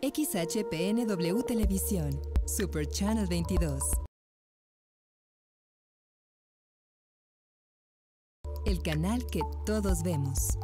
XHPNW Televisión, Super Channel 22. El canal que todos vemos.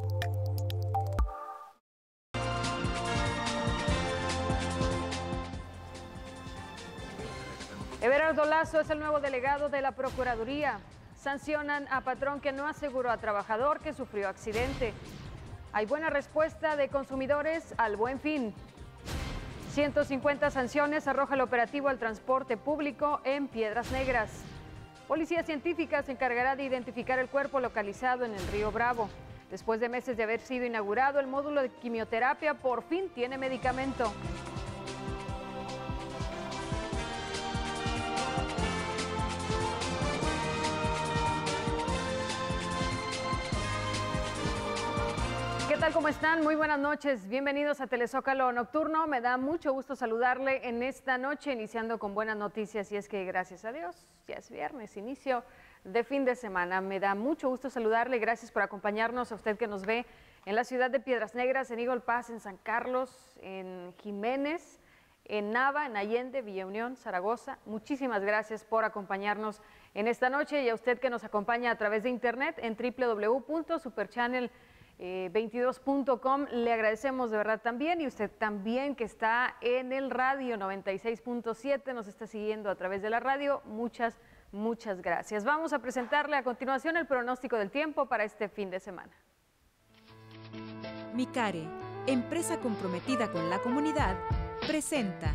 Everardo Lazo es el nuevo delegado de la Procuraduría. Sancionan a patrón que no aseguró a trabajador que sufrió accidente. Hay buena respuesta de consumidores al Buen Fin. 150 sanciones arroja el operativo al transporte público en Piedras Negras. Policía Científica se encargará de identificar el cuerpo localizado en el río Bravo. Después de meses de haber sido inaugurado, el módulo de quimioterapia por fin tiene medicamento. ¿Qué tal? ¿Cómo están? Muy buenas noches. Bienvenidos a Telezócalo Nocturno. Me da mucho gusto saludarle en esta noche, iniciando con buenas noticias. Y es que, gracias a Dios, ya es viernes, inicio de fin de semana. Me da mucho gusto saludarle. Gracias por acompañarnos, a usted que nos ve en la ciudad de Piedras Negras, en Eagle Pass, en San Carlos, en Jiménez, en Nava, en Allende, Villa Unión, Zaragoza. Muchísimas gracias por acompañarnos en esta noche, y a usted que nos acompaña a través de internet en www.superchannel22.com. Le agradecemos de verdad también, y usted también que está en el radio 96.7, nos está siguiendo a través de la radio. Muchas gracias. Vamos a presentarle a continuación el pronóstico del tiempo para este fin de semana. Micare, empresa comprometida con la comunidad, presenta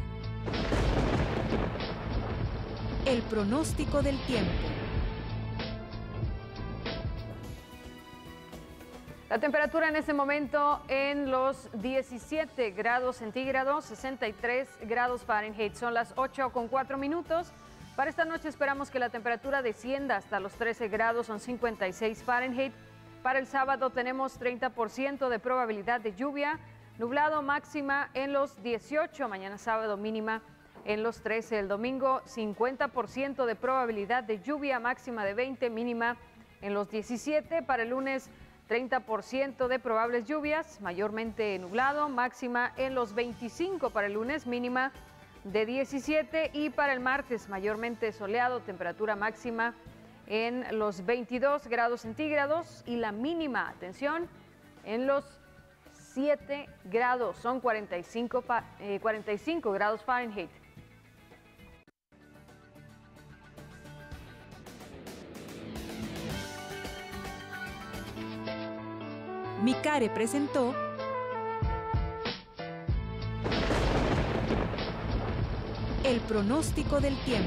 el pronóstico del tiempo. La temperatura en este momento en los 17 grados centígrados, 63 grados Fahrenheit. Son las 8:04. Para esta noche esperamos que la temperatura descienda hasta los 13 grados, son 56 Fahrenheit. Para el sábado tenemos 30% de probabilidad de lluvia, nublado, máxima en los 18. Mañana sábado mínima en los 13. El domingo 50% de probabilidad de lluvia, máxima de 20, mínima en los 17. Para el lunes 30% de probables lluvias, mayormente nublado, máxima en los 25 para el lunes, mínima de 17. Y para el martes mayormente soleado, temperatura máxima en los 22 grados centígrados y la mínima, atención, en los 7 grados, son 45 grados Fahrenheit. Micare presentó el pronóstico del tiempo.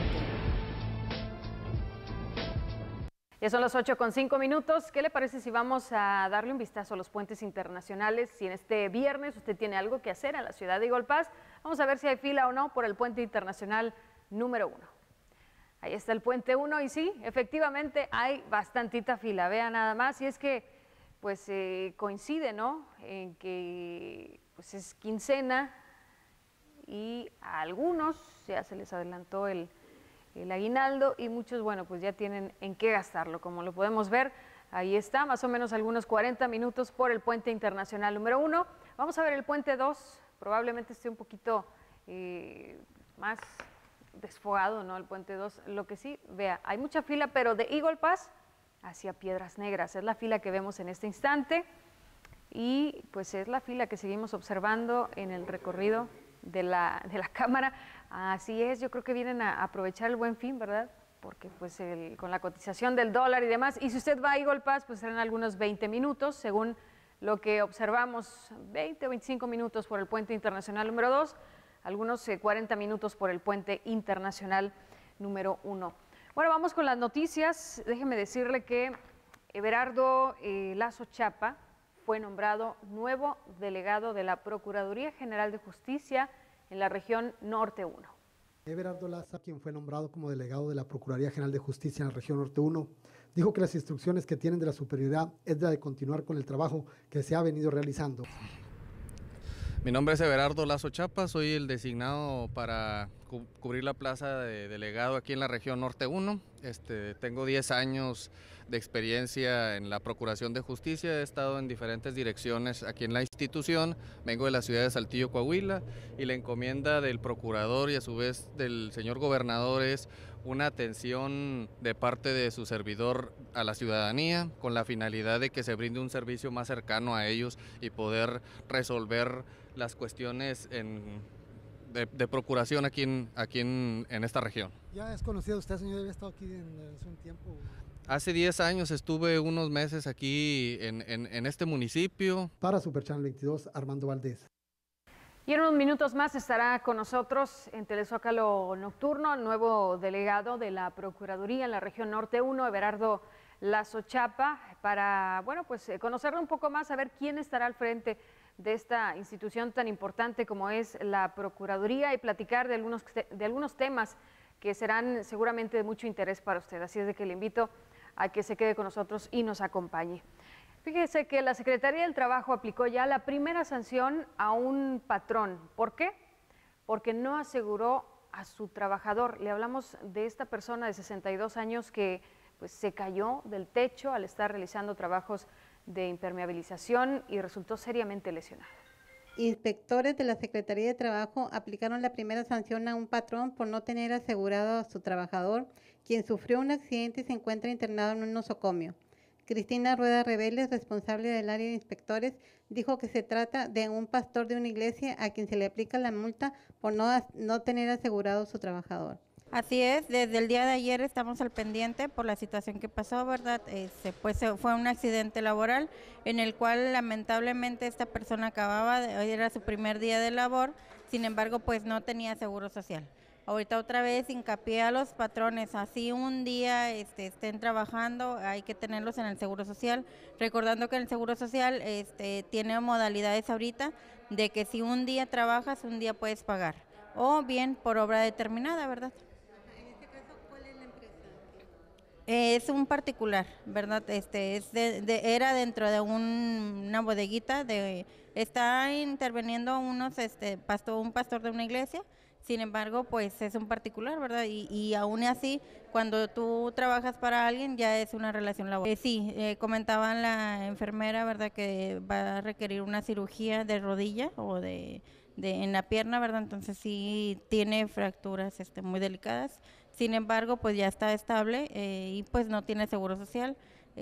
Ya son las 8:05. ¿Qué le parece si vamos a darle un vistazo a los puentes internacionales? Si en este viernes usted tiene algo que hacer en la ciudad de Eagle Pass, vamos a ver si hay fila o no por el puente internacional número 1. Ahí está el puente 1 y sí, efectivamente hay bastantita fila. Vea nada más, y es que pues coincide, ¿no?, en que pues es quincena y a algunos ya se les adelantó el aguinaldo, y muchos, bueno, pues ya tienen en qué gastarlo. Como lo podemos ver, ahí está, más o menos algunos 40 minutos por el puente internacional número 1. Vamos a ver el puente 2, probablemente esté un poquito más desfogado, ¿no?, el puente 2. Lo que sí, vea, hay mucha fila, pero de Eagle Pass hacia Piedras Negras es la fila que vemos en este instante, y pues es la fila que seguimos observando en el recorrido de la cámara. Así es, yo creo que vienen a aprovechar el Buen Fin, ¿verdad? Porque pues con la cotización del dólar y demás, y si usted va a Eagle Pass, pues serán algunos 20 minutos, según lo que observamos, 20 o 25 minutos por el puente internacional número 2, algunos 40 minutos por el puente internacional número 1. Bueno, vamos con las noticias. Déjeme decirle que Everardo Lazo Chapa fue nombrado nuevo delegado de la Procuraduría General de Justicia en la región Norte 1. Everardo Lazo, quien fue nombrado como delegado de la Procuraduría General de Justicia en la región Norte 1, dijo que las instrucciones que tienen de la superioridad es la de continuar con el trabajo que se ha venido realizando. Mi nombre es Everardo Lazo Chapa, soy el designado para cubrir la plaza de delegado aquí en la región Norte 1. Tengo 10 años de experiencia en la Procuración de Justicia, he estado en diferentes direcciones aquí en la institución, vengo de la ciudad de Saltillo, Coahuila, y la encomienda del procurador y a su vez del señor gobernador es una atención de parte de su servidor a la ciudadanía con la finalidad de que se brinde un servicio más cercano a ellos y poder resolver las cuestiones de procuración aquí en esta región. ¿Ya es conocido usted, señor? ¿Había estado aquí hace un tiempo? Hace 10 años estuve unos meses aquí en este municipio. Para Super Channel 22, Armando Valdés. Y en unos minutos más estará con nosotros en Telezócalo Nocturno el nuevo delegado de la Procuraduría en la región Norte 1, Everardo Lazo Chapa, para conocerlo un poco más, saber quién estará al frente de esta institución tan importante como es la Procuraduría y platicar de algunos temas que serán seguramente de mucho interés para usted. Así es de que le invito a que se quede con nosotros y nos acompañe. Fíjese que la Secretaría del Trabajo aplicó ya la primera sanción a un patrón. ¿Por qué? Porque no aseguró a su trabajador. Le hablamos de esta persona de 62 años que se cayó del techo al estar realizando trabajos de impermeabilización y resultó seriamente lesionado. Inspectores de la Secretaría de Trabajo aplicaron la primera sanción a un patrón por no tener asegurado a su trabajador, quien sufrió un accidente y se encuentra internado en un nosocomio. Cristina Rueda Rebeles, responsable del área de inspectores, dijo que se trata de un pastor de una iglesia a quien se le aplica la multa por no tener asegurado a su trabajador. Así es, desde el día de ayer estamos al pendiente por la situación que pasó, ¿verdad? Fue un accidente laboral en el cual lamentablemente esta persona era su primer día de labor, sin embargo pues no tenía seguro social. Ahorita otra vez hincapié a los patrones, así un día estén trabajando, hay que tenerlos en el seguro social, recordando que el seguro social tiene modalidades ahorita de que si un día trabajas, un día puedes pagar, o bien por obra determinada, ¿verdad? En este caso, ¿cuál es la empresa? Es un particular, ¿verdad? Era dentro de una bodeguita, está interviniendo un pastor de una iglesia. Sin embargo, pues es un particular, ¿verdad? Y aún así, cuando tú trabajas para alguien, ya es una relación laboral. Comentaba la enfermera, ¿verdad? Que va a requerir una cirugía de rodilla o en la pierna, ¿verdad? Entonces sí tiene fracturas muy delicadas. Sin embargo, pues ya está estable y pues no tiene seguro social.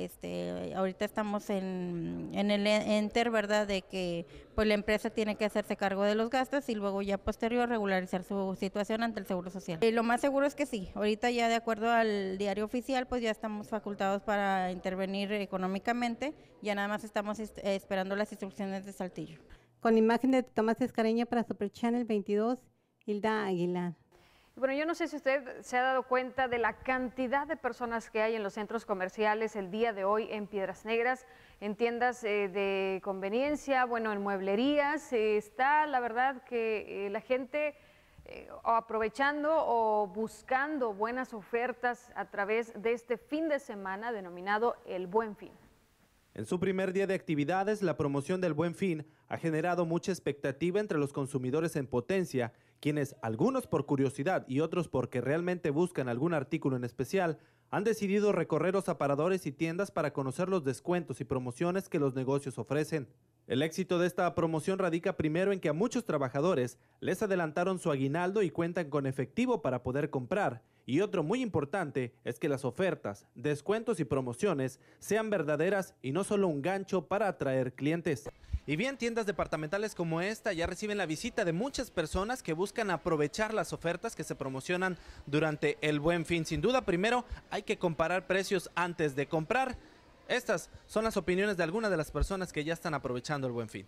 Ahorita estamos en el enter, ¿verdad? De que pues la empresa tiene que hacerse cargo de los gastos y luego ya posterior regularizar su situación ante el Seguro Social. Lo más seguro es que sí, ahorita ya de acuerdo al diario oficial pues ya estamos facultados para intervenir económicamente, ya nada más estamos esperando las instrucciones de Saltillo. Con imagen de Tomás Escareña para Super Channel 22, Hilda Aguilar. Bueno, yo no sé si usted se ha dado cuenta de la cantidad de personas que hay en los centros comerciales el día de hoy en Piedras Negras, en tiendas de conveniencia, en mueblerías. Está, la verdad, que la gente aprovechando o buscando buenas ofertas a través de este fin de semana denominado el Buen Fin. En su primer día de actividades, la promoción del Buen Fin ha generado mucha expectativa entre los consumidores en potencia, quienes, algunos por curiosidad y otros porque realmente buscan algún artículo en especial, han decidido recorrer los aparadores y tiendas para conocer los descuentos y promociones que los negocios ofrecen. El éxito de esta promoción radica primero en que a muchos trabajadores les adelantaron su aguinaldo y cuentan con efectivo para poder comprar. Y otro muy importante es que las ofertas, descuentos y promociones sean verdaderas y no solo un gancho para atraer clientes. Y bien, tiendas departamentales como esta ya reciben la visita de muchas personas que buscan aprovechar las ofertas que se promocionan durante el Buen Fin. Sin duda, primero hay que comparar precios antes de comprar. Estas son las opiniones de algunas de las personas que ya están aprovechando el Buen Fin.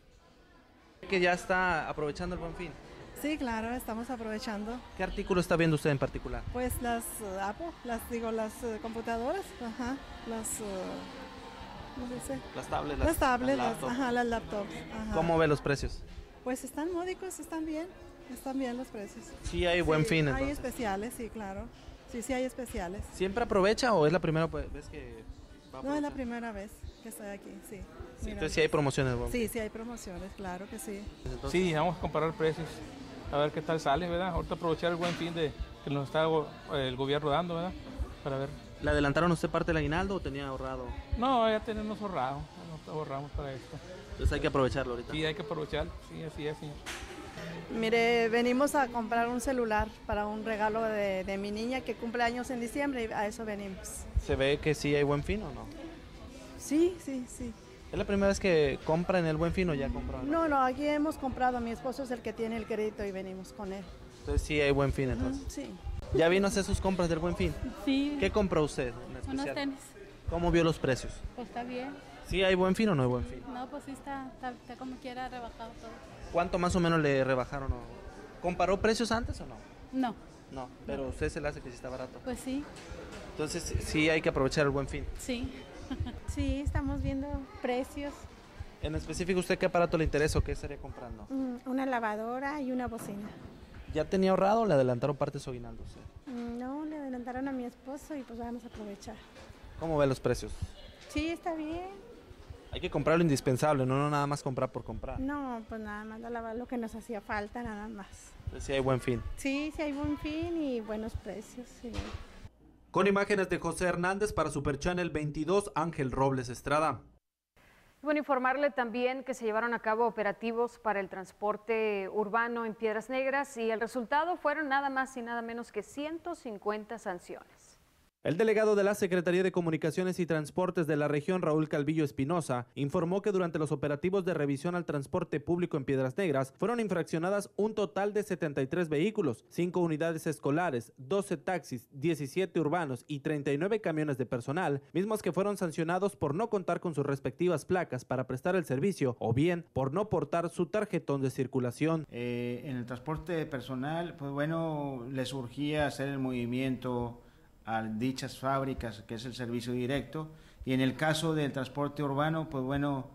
¿Que ya está aprovechando el Buen Fin? Sí, claro, estamos aprovechando. ¿Qué artículo está viendo usted en particular? Pues las computadoras, ¿cómo se dice? Las tablets. Las tablets, las laptops. Ajá. ¿Cómo ve los precios? Pues están módicos, están bien los precios. Sí hay Buen Fin, entonces. Hay especiales, sí, claro. Sí hay especiales. ¿Siempre aprovecha o es la primera vez que No es la primera vez que estoy aquí, sí. Sí, entonces sí hay promociones. Sí, sí hay promociones, claro que sí. Sí, vamos a comparar precios, a ver qué tal sale, ¿verdad? Ahorita aprovechar el buen fin que nos está el gobierno dando, ¿verdad? Para ver. ¿Le adelantaron usted parte del aguinaldo o tenía ahorrado? No, ya tenemos ahorrado, nos ahorramos para esto. Entonces hay que aprovecharlo ahorita. Sí, hay que aprovechar, sí, así es, señor. Mire, venimos a comprar un celular para un regalo de mi niña que cumple años en diciembre y a eso venimos. ¿Se ve que sí hay buen fin o no? Sí, sí, sí. ¿Es la primera vez que compra en el buen fin o ya compró? No, aquí hemos comprado, mi esposo es el que tiene el crédito y venimos con él. Entonces sí hay buen fin entonces. Sí. ¿Ya vino a hacer sus compras del buen fin? Sí. ¿Qué compró usted en especial? Unos tenis. ¿Cómo vio los precios? Pues está bien. ¿Sí hay buen fin o no hay buen fin? No, pues sí está como quiera rebajado todo. ¿Cuánto más o menos le rebajaron? ¿Comparó precios antes o no? No. No, pero a usted se le hace que sí está barato. Pues sí. Entonces sí hay que aprovechar el buen fin. Sí. Sí, estamos viendo precios. En específico, ¿usted qué aparato le interesa o qué estaría comprando? Una lavadora y una bocina. ¿Ya tenía ahorrado o le adelantaron parte de su aguinaldo? No, le adelantaron a mi esposo y pues vamos a aprovechar. ¿Cómo ve los precios? Sí, está bien. Hay que comprar lo indispensable, no nada más comprar por comprar. No, pues nada más lo que nos hacía falta, nada más. Entonces sí hay buen fin. Sí, sí hay buen fin y buenos precios, sí. Con imágenes de José Hernández para Super Channel 22, Ángel Robles Estrada. Bueno, informarle también que se llevaron a cabo operativos para el transporte urbano en Piedras Negras y el resultado fueron nada más y nada menos que 150 sanciones. El delegado de la Secretaría de Comunicaciones y Transportes de la región, Raúl Calvillo Espinosa, informó que durante los operativos de revisión al transporte público en Piedras Negras fueron infraccionadas un total de 73 vehículos, 5 unidades escolares, 12 taxis, 17 urbanos y 39 camiones de personal, mismos que fueron sancionados por no contar con sus respectivas placas para prestar el servicio o bien por no portar su tarjetón de circulación. En el transporte personal, pues bueno, le surgía hacer el movimiento a dichas fábricas, que es el servicio directo, y en el caso del transporte urbano, pues bueno,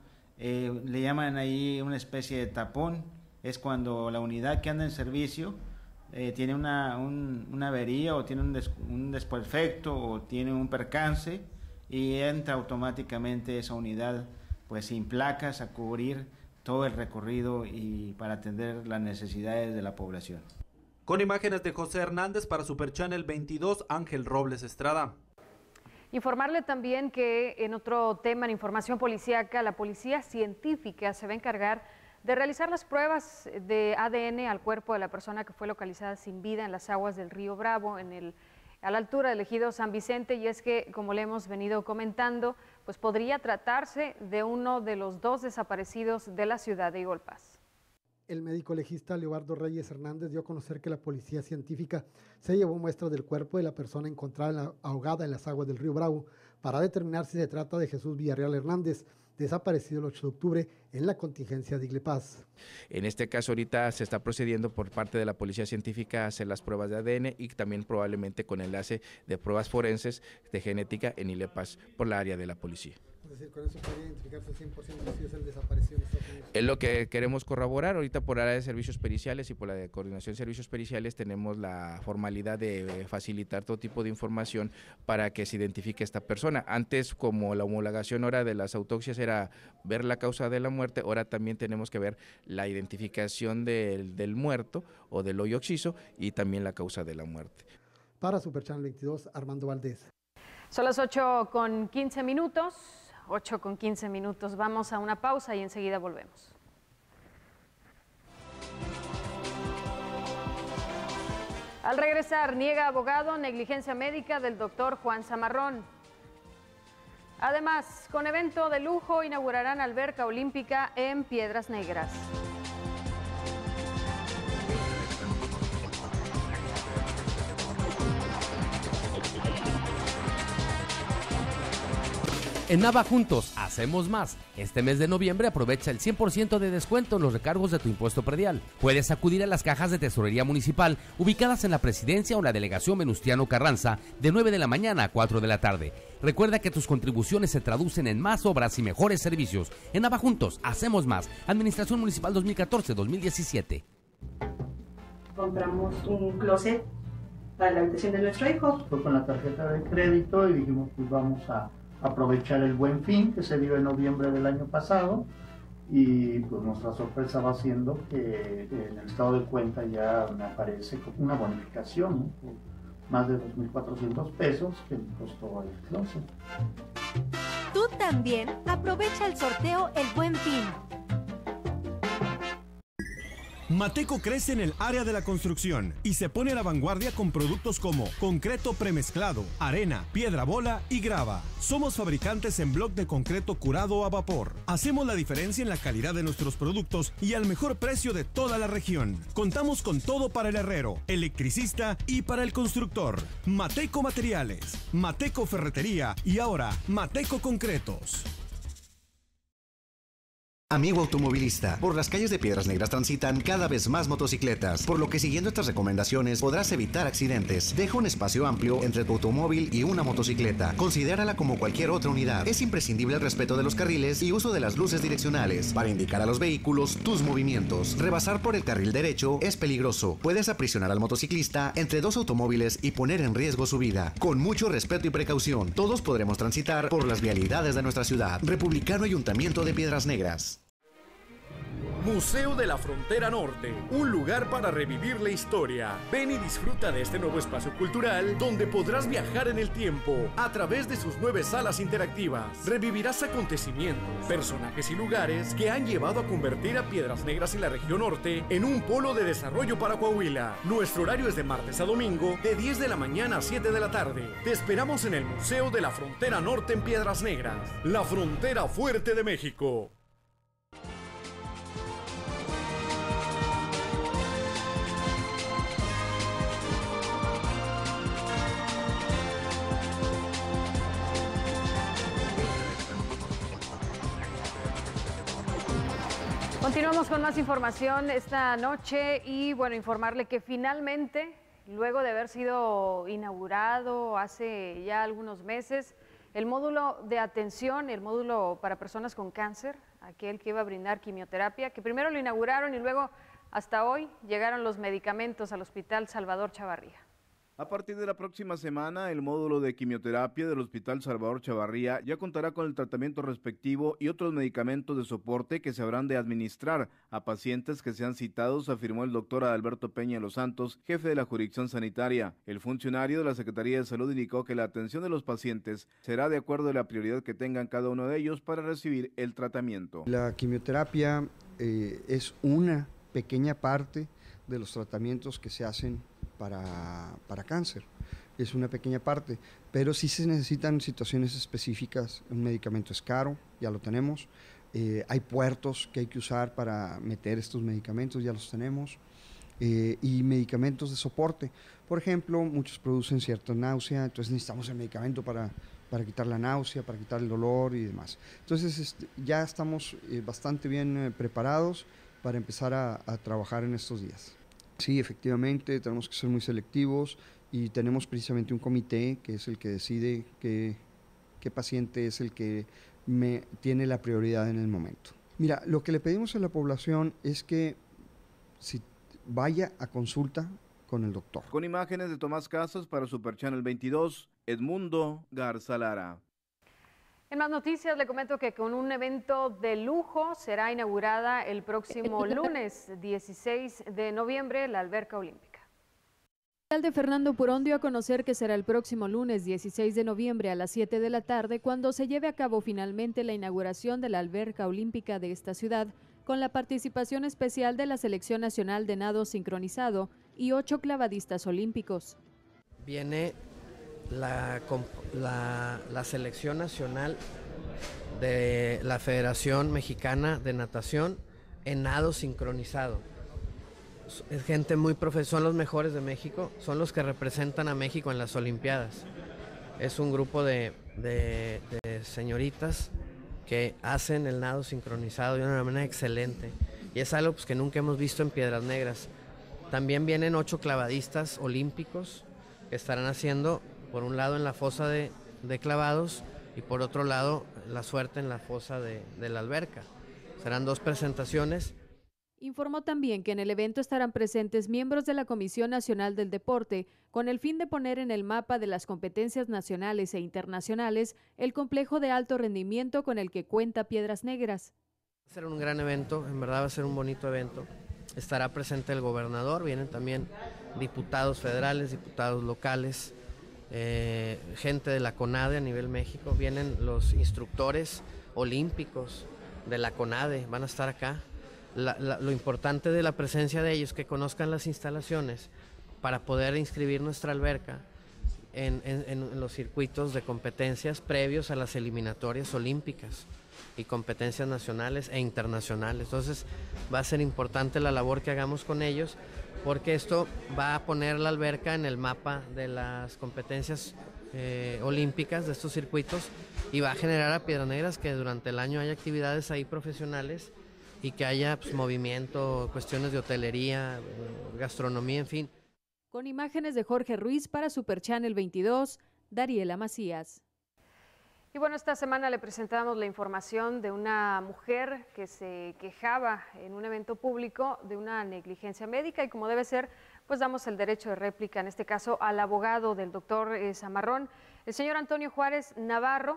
le llaman ahí una especie de tapón, es cuando la unidad que anda en servicio tiene una avería o tiene un desperfecto o tiene un percance y entra automáticamente esa unidad pues sin placas a cubrir todo el recorrido y para atender las necesidades de la población. Con imágenes de José Hernández para Super Channel 22, Ángel Robles Estrada. Informarle también que en otro tema, en información policíaca, la policía científica se va a encargar de realizar las pruebas de ADN al cuerpo de la persona que fue localizada sin vida en las aguas del río Bravo, a la altura del ejido San Vicente, y es que, como le hemos venido comentando, pues podría tratarse de uno de los 2 desaparecidos de la ciudad de Eagle Pass. El médico legista Leobardo Reyes Hernández dio a conocer que la policía científica se llevó muestras del cuerpo de la persona encontrada ahogada en las aguas del río Bravo para determinar si se trata de Jesús Villarreal Hernández, desaparecido el 8 de octubre en la contingencia de Eagle Pass. En este caso ahorita se está procediendo por parte de la policía científica a hacer las pruebas de ADN y también probablemente con enlace de pruebas forenses de genética en Eagle Pass por la área de la policía. Es decir, con eso podría identificarse al 100% si es el desaparecido en Estados Unidos. Es lo que queremos corroborar. Ahorita por área de servicios periciales y por la de coordinación de servicios periciales tenemos la formalidad de facilitar todo tipo de información para que se identifique esta persona. Antes, como la homologación ahora de las autopsias era ver la causa de la muerte, ahora también tenemos que ver la identificación del muerto o del hoyo occiso y también la causa de la muerte. Para Super Channel 22, Armando Valdés. Son las 8:15 minutos. 8:15 minutos. Vamos a una pausa y enseguida volvemos. Al regresar, niega abogado negligencia médica del doctor Juan Zamarrón. Además, con evento de lujo, inaugurarán alberca olímpica en Piedras Negras. En Nava Juntos, hacemos más. Este mes de noviembre aprovecha el 100% de descuento en los recargos de tu impuesto predial. Puedes acudir a las cajas de tesorería municipal ubicadas en la presidencia o la delegación Venustiano Carranza de 9 de la mañana a 4 de la tarde. Recuerda que tus contribuciones se traducen en más obras y mejores servicios. En Nava Juntos, hacemos más. Administración Municipal 2014-2017. Compramos un closet para la habitación de nuestro hijo. Fue con la tarjeta de crédito y dijimos, pues vamos a aprovechar el Buen Fin que se dio en noviembre del año pasado, y pues nuestra sorpresa va siendo que en el estado de cuenta ya me aparece una bonificación, ¿no? Más de 2.400 pesos que me costó el closet. Tú también aprovecha el sorteo El Buen Fin. Mateco crece en el área de la construcción y se pone a la vanguardia con productos como concreto premezclado, arena, piedra bola y grava. Somos fabricantes en bloc de concreto curado a vapor. Hacemos la diferencia en la calidad de nuestros productos y al mejor precio de toda la región. Contamos con todo para el herrero, electricista y para el constructor. Mateco Materiales, Mateco Ferretería y ahora Mateco Concretos. Amigo automovilista, por las calles de Piedras Negras transitan cada vez más motocicletas, por lo que siguiendo estas recomendaciones podrás evitar accidentes. Deja un espacio amplio entre tu automóvil y una motocicleta. Considérala como cualquier otra unidad. Es imprescindible el respeto de los carriles y uso de las luces direccionales para indicar a los vehículos tus movimientos. Rebasar por el carril derecho es peligroso. Puedes aprisionar al motociclista entre dos automóviles y poner en riesgo su vida. Con mucho respeto y precaución, todos podremos transitar por las vialidades de nuestra ciudad. Republicano Ayuntamiento de Piedras Negras. Museo de la Frontera Norte, un lugar para revivir la historia. Ven y disfruta de este nuevo espacio cultural donde podrás viajar en el tiempo a través de sus 9 salas interactivas. Revivirás acontecimientos, personajes y lugares que han llevado a convertir a Piedras Negras y la región norte en un polo de desarrollo para Coahuila. Nuestro horario es de martes a domingo, de 10 de la mañana a 7 de la tarde. Te esperamos en el Museo de la Frontera Norte en Piedras Negras, la frontera fuerte de México. Continuamos con más información esta noche y bueno, informarle que finalmente, luego de haber sido inaugurado hace ya algunos meses, el módulo de atención, el módulo para personas con cáncer, aquel que iba a brindar quimioterapia, que primero lo inauguraron y luego hasta hoy llegaron los medicamentos al Hospital Salvador Chavarría. A partir de la próxima semana, el módulo de quimioterapia del Hospital Salvador Chavarría ya contará con el tratamiento respectivo y otros medicamentos de soporte que se habrán de administrar a pacientes que sean citados, afirmó el doctor Adalberto Peña Los Santos, jefe de la jurisdicción sanitaria. El funcionario de la Secretaría de Salud indicó que la atención de los pacientes será de acuerdo a la prioridad que tengan cada uno de ellos para recibir el tratamiento. La quimioterapia es una pequeña parte de los tratamientos que se hacen para cáncer. Es una pequeña parte, pero sí se necesitan situaciones específicas. Un medicamento es caro, ya lo tenemos. Hay puertos que hay que usar para meter estos medicamentos, ya los tenemos. Y medicamentos de soporte. Por ejemplo, muchos producen cierta náusea, entonces necesitamos el medicamento para quitar la náusea, para quitar el dolor y demás. Entonces ya estamos bastante bien preparados para empezar a trabajar en estos días. Sí, efectivamente, tenemos que ser muy selectivos y tenemos precisamente un comité que es el que decide qué paciente es el que tiene la prioridad en el momento. Mira, lo que le pedimos a la población es que si vaya a consulta con el doctor. Con imágenes de Tomás Casas para Super Channel 22, Edmundo Garza Lara. En más noticias le comento que con un evento de lujo será inaugurada el próximo lunes 16 de noviembre la alberca olímpica. El alcalde Fernando Purón dio a conocer que será el próximo lunes 16 de noviembre a las 7 de la tarde cuando se lleve a cabo finalmente la inauguración de la alberca olímpica de esta ciudad, con la participación especial de la Selección Nacional de Nado Sincronizado y 8 clavadistas olímpicos. Viene la selección nacional de la Federación Mexicana de Natación en nado sincronizado. Es gente muy profesional, son los mejores de México, son los que representan a México en las Olimpiadas. Es un grupo de señoritas que hacen el nado sincronizado de una manera excelente y es algo pues, que nunca hemos visto en Piedras Negras. También vienen 8 clavadistas olímpicos que estarán haciendo por un lado en la fosa de clavados y por otro lado la suerte en la fosa de la alberca. Serán 2 presentaciones. Informó también que en el evento estarán presentes miembros de la Comisión Nacional del Deporte, con el fin de poner en el mapa de las competencias nacionales e internacionales el complejo de alto rendimiento con el que cuenta Piedras Negras. Va a ser un gran evento, en verdad va a ser un bonito evento. Estará presente el gobernador, vienen también diputados federales, diputados locales, gente de la CONADE a nivel México, vienen los instructores olímpicos de la CONADE, van a estar acá. Lo importante de la presencia de ellos, que conozcan las instalaciones para poder inscribir nuestra alberca en los circuitos de competencias previos a las eliminatorias olímpicas y competencias nacionales e internacionales. Entonces va a ser importante la labor que hagamos con ellos, porque esto va a poner la alberca en el mapa de las competencias olímpicas de estos circuitos y va a generar a Piedras Negras que durante el año haya actividades ahí profesionales y que haya movimiento, cuestiones de hotelería, gastronomía, en fin. Con imágenes de Jorge Ruiz para Super Channel 22, Dariela Macías. Y bueno, esta semana le presentamos la información de una mujer que se quejaba en un evento público de una negligencia médica y como debe ser, pues damos el derecho de réplica, en este caso al abogado del doctor Zamarrón, el señor Antonio Juárez Navarro.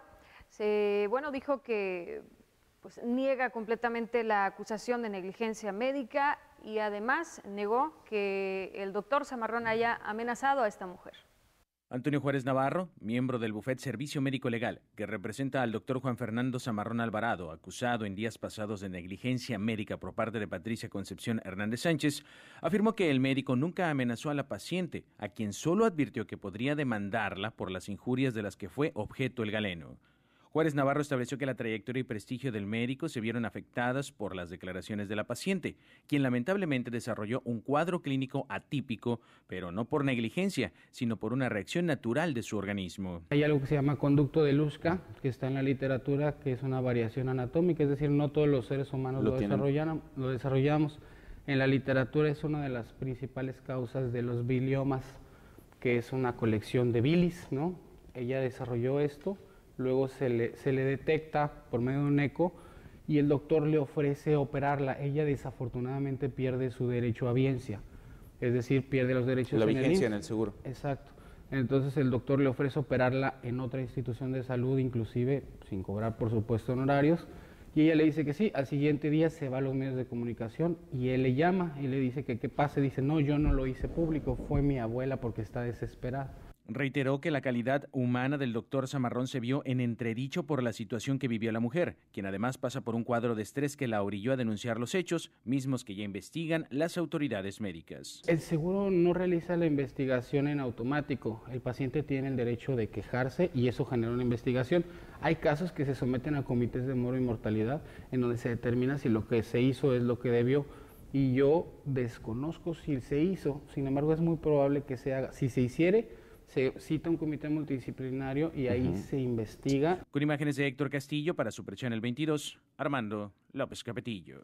Dijo que pues niega completamente la acusación de negligencia médica y además negó que el doctor Zamarrón haya amenazado a esta mujer. Antonio Juárez Navarro, miembro del Bufet Servicio Médico Legal, que representa al doctor Juan Fernando Zamarrón Alvarado, acusado en días pasados de negligencia médica por parte de Patricia Concepción Hernández Sánchez, afirmó que el médico nunca amenazó a la paciente, a quien solo advirtió que podría demandarla por las injurias de las que fue objeto el galeno. Juárez Navarro estableció que la trayectoria y prestigio del médico se vieron afectadas por las declaraciones de la paciente, quien lamentablemente desarrolló un cuadro clínico atípico, pero no por negligencia, sino por una reacción natural de su organismo. Hay algo que se llama conducto de Luska, que está en la literatura, que es una variación anatómica, es decir, no todos los seres humanos lo desarrollamos. En la literatura es una de las principales causas de los biliomas, que es una colección de bilis, ¿no? Ella desarrolló esto. Luego se le detecta por medio de un eco y el doctor le ofrece operarla. Ella desafortunadamente pierde su derecho a biencia, es decir, pierde los derechos la vigencia en el seguro. Exacto. Entonces el doctor le ofrece operarla en otra institución de salud, inclusive sin cobrar por supuesto honorarios, y ella le dice que sí. Al siguiente día se va a los medios de comunicación y él le llama y le dice que qué pasa. Dice, no, yo no lo hice público, fue mi abuela porque está desesperada. Reiteró que la calidad humana del doctor Zamarrón se vio en entredicho por la situación que vivió la mujer, quien además pasa por un cuadro de estrés que la orilló a denunciar los hechos, mismos que ya investigan las autoridades médicas. El seguro no realiza la investigación en automático. El paciente tiene el derecho de quejarse y eso genera una investigación. Hay casos que se someten a comités de moro y mortalidad en donde se determina si lo que se hizo es lo que debió. Y yo desconozco si se hizo, sin embargo es muy probable que se haga. Si se hiciere, se cita un comité multidisciplinario y ahí se investiga. Con imágenes de Héctor Castillo para Super Channel 22, Armando López Capetillo.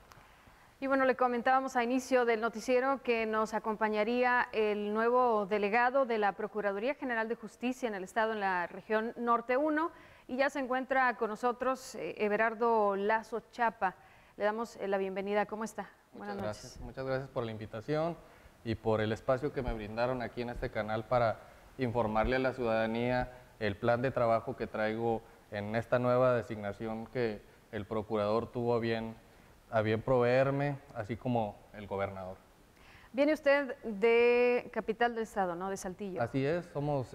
Y bueno, le comentábamos a inicio del noticiero que nos acompañaría el nuevo delegado de la Procuraduría General de Justicia en el Estado, en la región Norte 1, y ya se encuentra con nosotros Everardo Lazo Chapa. Le damos la bienvenida. ¿Cómo está? Buenas noches. Muchas gracias por la invitación y por el espacio que me brindaron aquí en este canal para informarle a la ciudadanía el plan de trabajo que traigo en esta nueva designación que el procurador tuvo a bien proveerme, así como el gobernador. Viene usted de capital del estado, ¿no? De Saltillo. Así es, somos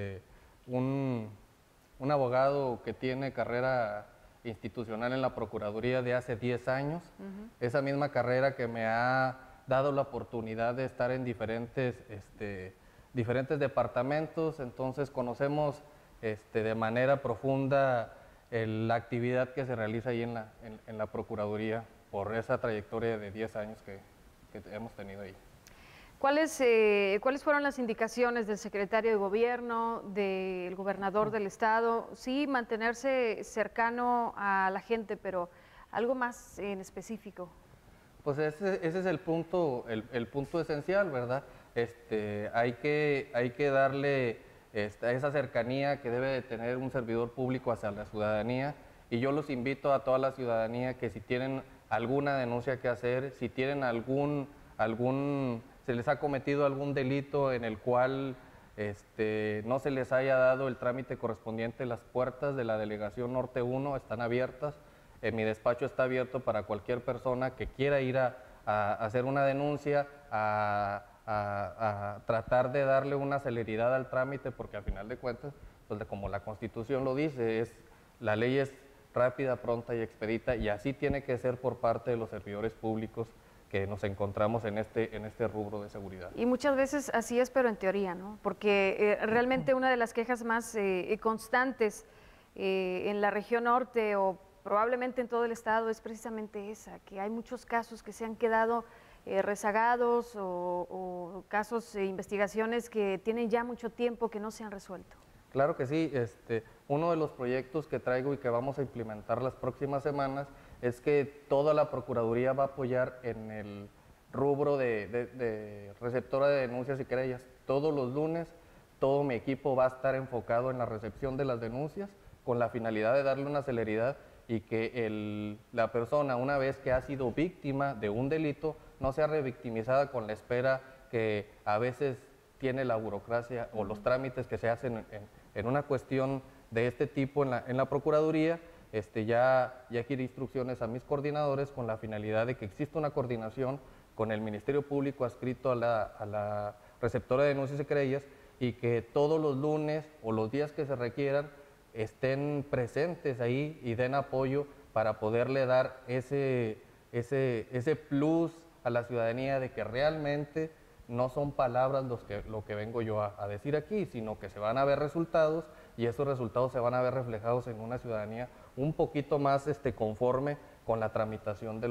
un abogado que tiene carrera institucional en la Procuraduría de hace 10 años. Esa misma carrera que me ha dado la oportunidad de estar en diferentes departamentos, entonces conocemos de manera profunda la actividad que se realiza ahí en la Procuraduría por esa trayectoria de 10 años que hemos tenido ahí. ¿Cuáles fueron las indicaciones del secretario de Gobierno, del gobernador del estado? Sí, mantenerse cercano a la gente, pero algo más en específico. Pues ese es el punto esencial, ¿verdad? Hay que darle esa cercanía que debe de tener un servidor público hacia la ciudadanía, y yo los invito a toda la ciudadanía que si tienen alguna denuncia que hacer, si tienen se les ha cometido algún delito en el cual no se les haya dado el trámite correspondiente, las puertas de la Delegación Norte 1 están abiertas. Mi despacho está abierto para cualquier persona que quiera ir a hacer una denuncia, a tratar de darle una celeridad al trámite, porque al final de cuentas, pues como la Constitución lo dice, la ley es rápida, pronta y expedita, y así tiene que ser por parte de los servidores públicos que nos encontramos en este rubro de seguridad. Y muchas veces así es, pero en teoría, ¿no? Porque realmente una de las quejas más constantes en la región norte o probablemente en todo el estado es precisamente esa, que hay muchos casos que se han quedado rezagados o casos de investigaciones que tienen ya mucho tiempo que no se han resuelto. Claro que sí, uno de los proyectos que traigo y que vamos a implementar las próximas semanas es que toda la Procuraduría va a apoyar en el rubro de receptora de denuncias y querellas. Todos los lunes, todo mi equipo va a estar enfocado en la recepción de las denuncias con la finalidad de darle una celeridad y que la persona, una vez que ha sido víctima de un delito, no sea revictimizada con la espera que a veces tiene la burocracia o los trámites que se hacen en una cuestión de este tipo en la Procuraduría. Ya giré instrucciones a mis coordinadores con la finalidad de que exista una coordinación con el Ministerio Público adscrito a la receptora de denuncias y querellas y que todos los lunes o los días que se requieran estén presentes ahí y den apoyo para poderle dar ese plus a la ciudadanía de que realmente no son palabras lo que vengo yo a decir aquí, sino que se van a ver resultados y esos resultados se van a ver reflejados en una ciudadanía un poquito más conforme con la tramitación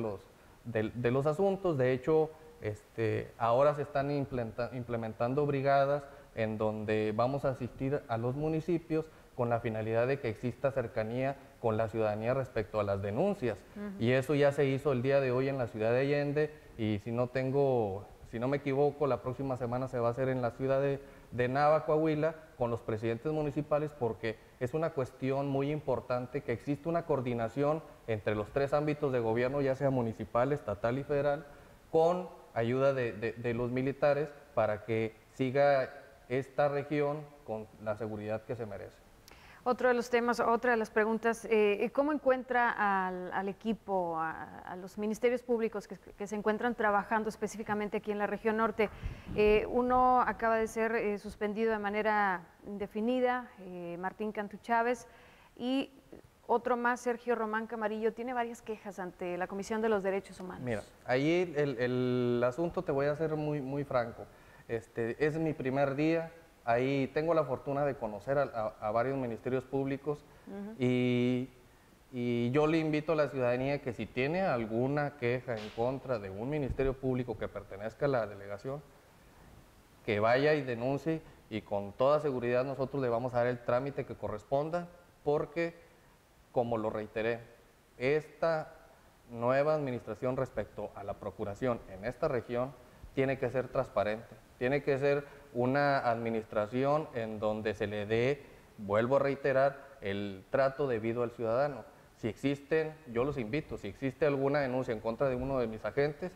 de los asuntos. De hecho, ahora se están implementando brigadas en donde vamos a asistir a los municipios con la finalidad de que exista cercanía con la ciudadanía respecto a las denuncias. Y eso ya se hizo el día de hoy en la ciudad de Allende y si no me equivoco, la próxima semana se va a hacer en la ciudad de Nava, Coahuila, con los presidentes municipales, porque es una cuestión muy importante que existe una coordinación entre los tres ámbitos de gobierno, ya sea municipal, estatal y federal, con ayuda de los militares para que siga esta región con la seguridad que se merece. Otro de los temas, otra de las preguntas, ¿cómo encuentra al equipo, a los ministerios públicos que se encuentran trabajando específicamente aquí en la región norte? Uno acaba de ser suspendido de manera indefinida, Martín Cantu Chávez, y otro más, Sergio Román Camarillo, tiene varias quejas ante la Comisión de los Derechos Humanos. Mira, ahí el asunto, te voy a ser muy, muy franco, es mi primer día. Ahí tengo la fortuna de conocer a varios ministerios públicos y yo le invito a la ciudadanía que si tiene alguna queja en contra de un ministerio público que pertenezca a la delegación, que vaya y denuncie y con toda seguridad nosotros le vamos a dar el trámite que corresponda porque, como lo reiteré, esta nueva administración respecto a la procuración en esta región tiene que ser transparente, tiene que ser una administración en donde se le dé, vuelvo a reiterar, el trato debido al ciudadano. Si existen, yo los invito, si existe alguna denuncia en contra de uno de mis agentes,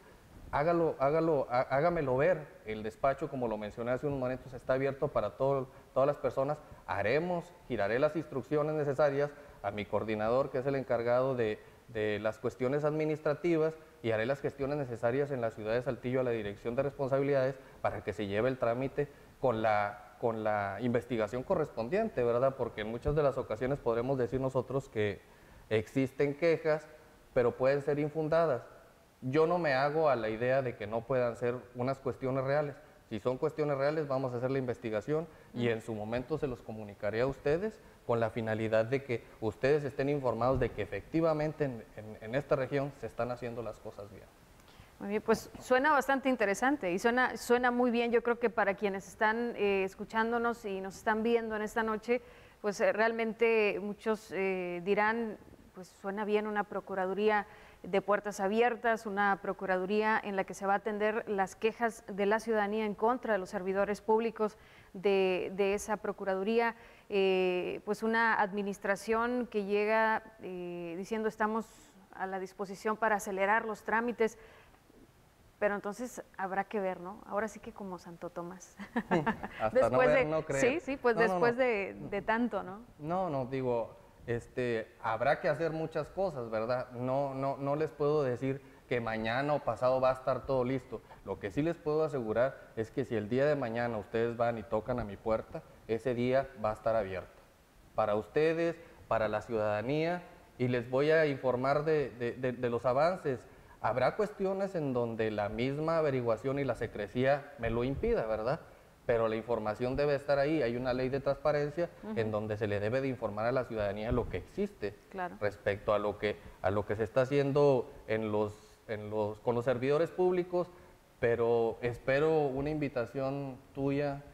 hágamelo ver. El despacho, como lo mencioné hace unos momentos, está abierto para todas las personas. Giraré las instrucciones necesarias a mi coordinador, que es el encargado de las cuestiones administrativas, y haré las gestiones necesarias en la ciudad de Saltillo a la Dirección de Responsabilidades para que se lleve el trámite con la investigación correspondiente, ¿verdad? Porque en muchas de las ocasiones podremos decir nosotros que existen quejas, pero pueden ser infundadas. Yo no me hago a la idea de que no puedan ser unas cuestiones reales. Si son cuestiones reales, vamos a hacer la investigación y en su momento se los comunicaré a ustedes con la finalidad de que ustedes estén informados de que efectivamente en esta región se están haciendo las cosas bien. Muy bien, pues suena bastante interesante y suena muy bien. Yo creo que para quienes están escuchándonos y nos están viendo en esta noche, pues realmente muchos dirán, pues suena bien una procuraduría de puertas abiertas, una procuraduría en la que se va a atender las quejas de la ciudadanía en contra de los servidores públicos de esa procuraduría, pues una administración que llega diciendo estamos a la disposición para acelerar los trámites, pero entonces habrá que ver, ¿no? Ahora sí que como Santo Tomás. Hasta después no ver, no creer. Sí, pues después de tanto, ¿no? No, digo, habrá que hacer muchas cosas, ¿verdad? No les puedo decir que mañana o pasado va a estar todo listo. Lo que sí les puedo asegurar es que si el día de mañana ustedes van y tocan a mi puerta, ese día va a estar abierta. Para ustedes, para la ciudadanía, y les voy a informar de los avances. Habrá cuestiones en donde la misma averiguación y la secrecía me lo impida, ¿verdad? Pero la información debe estar ahí. Hay una ley de transparencia en donde se le debe de informar a la ciudadanía lo que existe respecto a lo que se está haciendo con los servidores públicos, pero espero una invitación tuya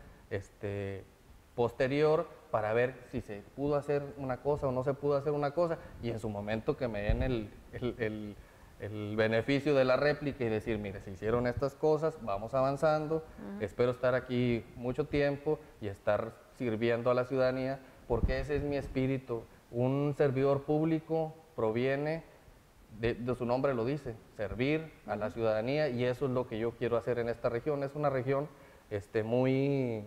posterior para ver si se pudo hacer una cosa o no se pudo hacer una cosa, y en su momento que me den el beneficio de la réplica y decir, mire, se hicieron estas cosas, vamos avanzando, espero estar aquí mucho tiempo y estar sirviendo a la ciudadanía, porque ese es mi espíritu. Un servidor público proviene, de su nombre lo dice, servir a la ciudadanía, y eso es lo que yo quiero hacer en esta región. Es una región muy...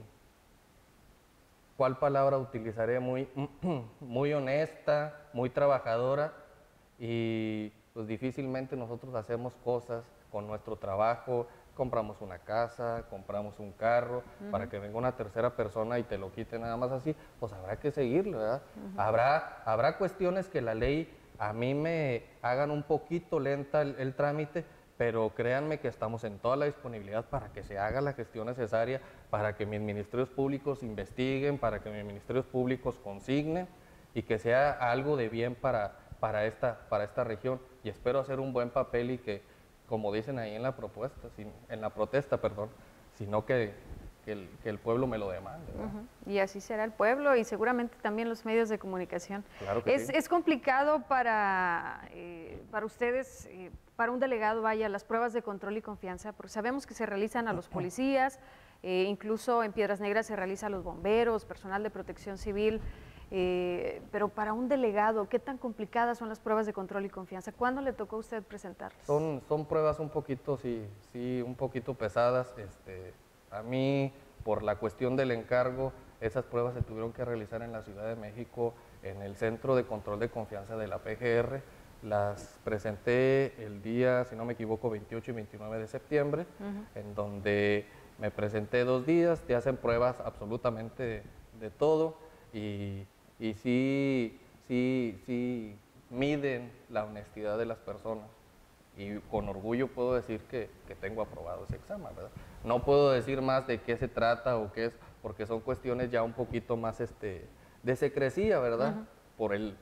¿Cuál palabra utilizaré? Muy honesta, muy trabajadora, y pues difícilmente nosotros hacemos cosas con nuestro trabajo, compramos una casa, compramos un carro, para que venga una tercera persona y te lo quite nada más así, pues habrá que seguirlo, ¿verdad? Habrá cuestiones que la ley a mí me hagan un poquito lenta el trámite, pero créanme que estamos en toda la disponibilidad para que se haga la gestión necesaria, para que mis ministerios públicos investiguen, para que mis ministerios públicos consignen y que sea algo de bien para esta región. Y espero hacer un buen papel y que, como dicen ahí en la protesta, sino que el pueblo me lo demande. Y así será el pueblo y seguramente también los medios de comunicación. Claro que sí. Es complicado para ustedes, para un delegado, las pruebas de control y confianza, porque sabemos que se realizan a los policías, incluso en Piedras Negras se realiza a los bomberos, personal de protección civil, pero para un delegado, ¿qué tan complicadas son las pruebas de control y confianza? ¿Cuándo le tocó a usted presentarlas? Son pruebas un poquito, un poquito pesadas. A mí, por la cuestión del encargo, esas pruebas se tuvieron que realizar en la Ciudad de México, en el Centro de Control de Confianza de la PGR. Las presenté el día, si no me equivoco, 28 y 29 de septiembre, en donde me presenté 2 días, te hacen pruebas absolutamente de todo y sí miden la honestidad de las personas. Y con orgullo puedo decir que tengo aprobado ese examen, ¿verdad? No puedo decir más de qué se trata o qué es, porque son cuestiones ya un poquito más de secrecía, ¿verdad? Por el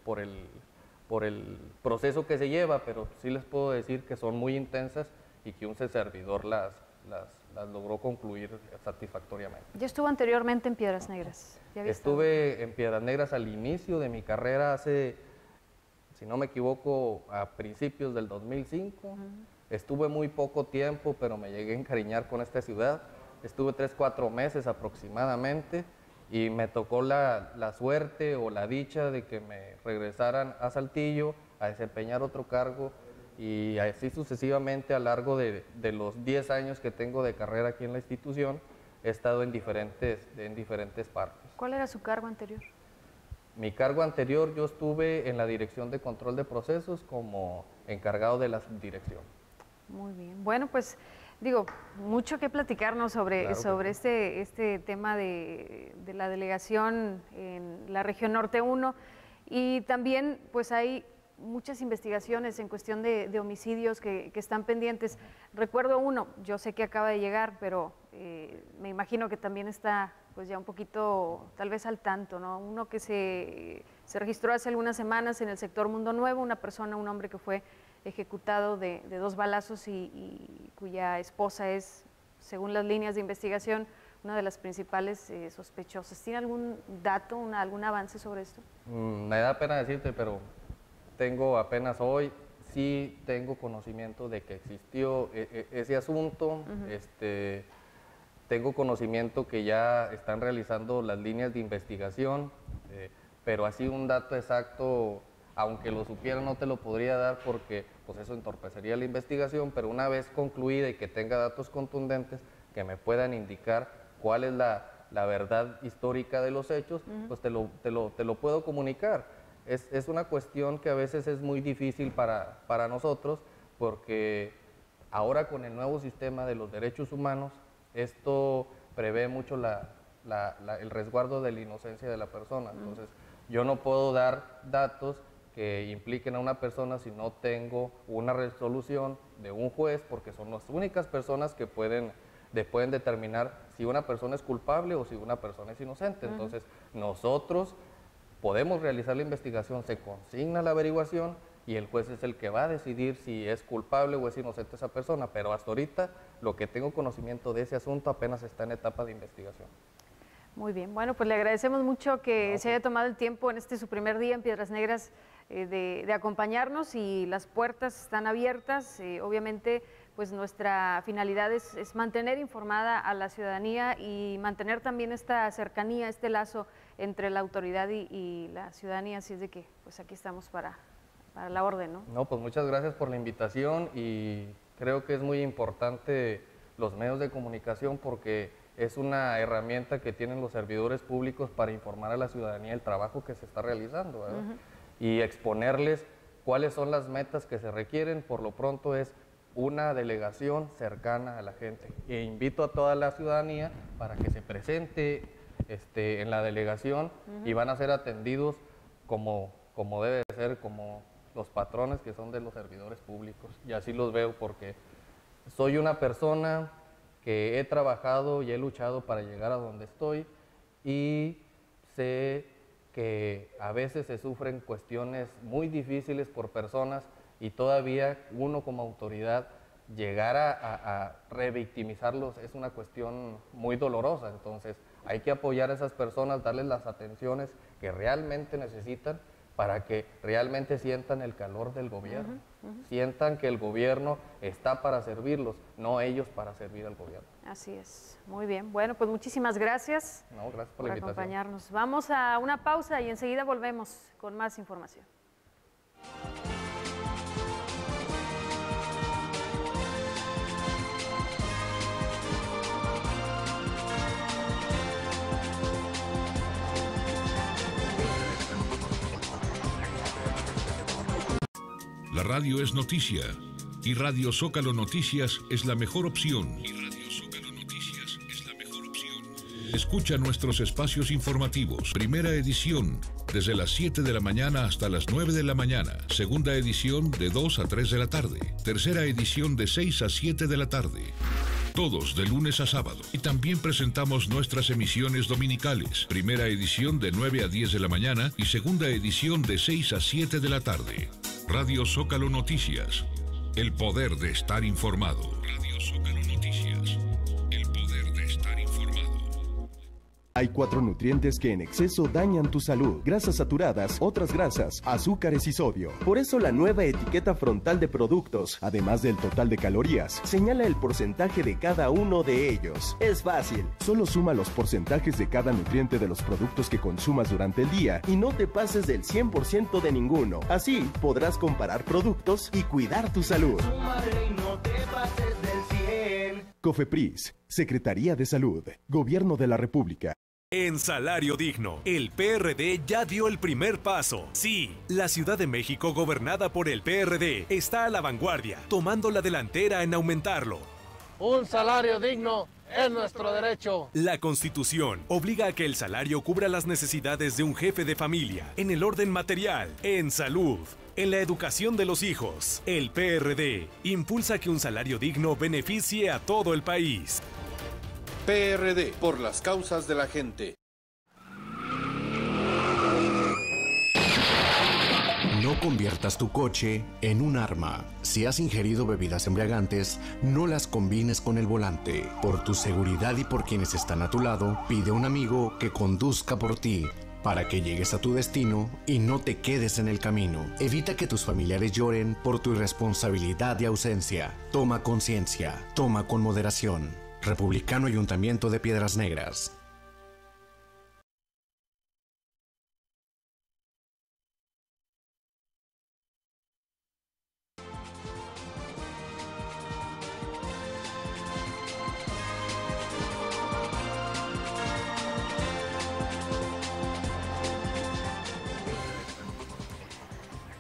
proceso que se lleva, pero sí les puedo decir que son muy intensas y que un servidor las logró concluir satisfactoriamente. ¿Ya estuvo anteriormente en Piedras Negras? Estuve en Piedras Negras al inicio de mi carrera hace, si no me equivoco, a principios del 2005. Estuve muy poco tiempo, pero me llegué a encariñar con esta ciudad. Estuve 3-4 meses aproximadamente y me tocó la suerte o la dicha de que me regresaran a Saltillo a desempeñar otro cargo, y así sucesivamente a lo largo de los 10 años que tengo de carrera aquí en la institución, he estado en diferentes partes. ¿Cuál era su cargo anterior? Mi cargo anterior, yo estuve en la Dirección de Control de Procesos como encargado de la subdirección. Muy bien. Bueno, pues digo, mucho que platicarnos sobre este tema de la delegación en la región Norte 1, y también pues hay muchas investigaciones en cuestión de homicidios que están pendientes. Recuerdo uno, yo sé que acaba de llegar, pero me imagino que también está pues ya un poquito tal vez al tanto, ¿no? Uno que se registró hace algunas semanas en el sector Mundo Nuevo, un hombre que fue ejecutado de 2 balazos y cuya esposa es, según las líneas de investigación, una de las principales sospechosas. ¿Tiene algún dato, algún avance sobre esto? Me da pena decirte, pero tengo apenas hoy, sí tengo conocimiento de que existió ese asunto. Tengo conocimiento que ya están realizando las líneas de investigación, pero así un dato exacto aunque lo supiera no te lo podría dar porque pues eso entorpecería la investigación, pero una vez concluida y que tenga datos contundentes que me puedan indicar cuál es la verdad histórica de los hechos, pues te lo puedo comunicar. Es una cuestión que a veces es muy difícil para nosotros porque ahora con el nuevo sistema de los derechos humanos, esto prevé mucho el resguardo de la inocencia de la persona. Entonces, yo no puedo dar datos que impliquen a una persona si no tengo una resolución de un juez, porque son las únicas personas que pueden determinar si una persona es culpable o si una persona es inocente. Entonces, nosotros podemos realizar la investigación, se consigna la averiguación y el juez es el que va a decidir si es culpable o es inocente esa persona, pero hasta ahorita lo que tengo conocimiento de ese asunto apenas está en etapa de investigación. Muy bien, bueno, pues le agradecemos mucho que se haya tomado el tiempo en su primer día en Piedras Negras de acompañarnos y las puertas están abiertas. Obviamente, pues nuestra finalidad es mantener informada a la ciudadanía y mantener también esta cercanía, este lazo entre la autoridad y la ciudadanía, así es de que pues aquí estamos para la orden, ¿no? No, pues muchas gracias por la invitación y creo que es muy importante los medios de comunicación porque es una herramienta que tienen los servidores públicos para informar a la ciudadanía el trabajo que se está realizando, ¿verdad? Y exponerles cuáles son las metas que se requieren. Por lo pronto es una delegación cercana a la gente. E invito a toda la ciudadanía para que se presente en la delegación y van a ser atendidos como debe de ser, como los patrones que son de los servidores públicos. Y así los veo porque soy una persona que he trabajado y he luchado para llegar a donde estoy y sé que a veces se sufren cuestiones muy difíciles por personas y todavía uno como autoridad llegar a revictimizarlos es una cuestión muy dolorosa. Entonces hay que apoyar a esas personas, darles las atenciones que realmente necesitan para que realmente sientan el calor del gobierno, sientan que el gobierno está para servirlos, no ellos para servir al gobierno. Así es, muy bien. Bueno, pues muchísimas gracias, gracias por la invitación. Acompañarnos. Vamos a una pausa y enseguida volvemos con más información. La radio es noticia y Radio Zócalo Noticias es la mejor opción. Escucha nuestros espacios informativos. Primera edición, desde las 7 de la mañana hasta las 9 de la mañana. Segunda edición, de 2 a 3 de la tarde. Tercera edición, de 6 a 7 de la tarde. Todos de lunes a sábado. Y también presentamos nuestras emisiones dominicales. Primera edición de 9 a 10 de la mañana y segunda edición de 6 a 7 de la tarde. Radio Zócalo Noticias. El poder de estar informado. Radio Zócalo Noticias. El poder de estar informado. Hay 4 nutrientes que en exceso dañan tu salud: grasas saturadas, otras grasas, azúcares y sodio. Por eso la nueva etiqueta frontal de productos, además del total de calorías, señala el porcentaje de cada uno de ellos. Es fácil, solo suma los porcentajes de cada nutriente de los productos que consumas durante el día y no te pases del 100% de ninguno. Así podrás comparar productos y cuidar tu salud. Súmale y no te pases del 100. COFEPRIS, Secretaría de Salud, Gobierno de la República. En Salario Digno, el PRD ya dio el primer paso. Sí, la Ciudad de México, gobernada por el PRD, está a la vanguardia, tomando la delantera en aumentarlo. Un salario digno es nuestro derecho. La Constitución obliga a que el salario cubra las necesidades de un jefe de familia, en el orden material, en salud, en la educación de los hijos. El PRD impulsa que un salario digno beneficie a todo el país. PRD, por las causas de la gente. No conviertas tu coche en un arma. Si has ingerido bebidas embriagantes, no las combines con el volante. Por tu seguridad y por quienes están a tu lado, pide a un amigo que conduzca por ti, para que llegues a tu destino y no te quedes en el camino. Evita que tus familiares lloren por tu irresponsabilidad y ausencia. Toma conciencia, toma con moderación. Republicano Ayuntamiento de Piedras Negras.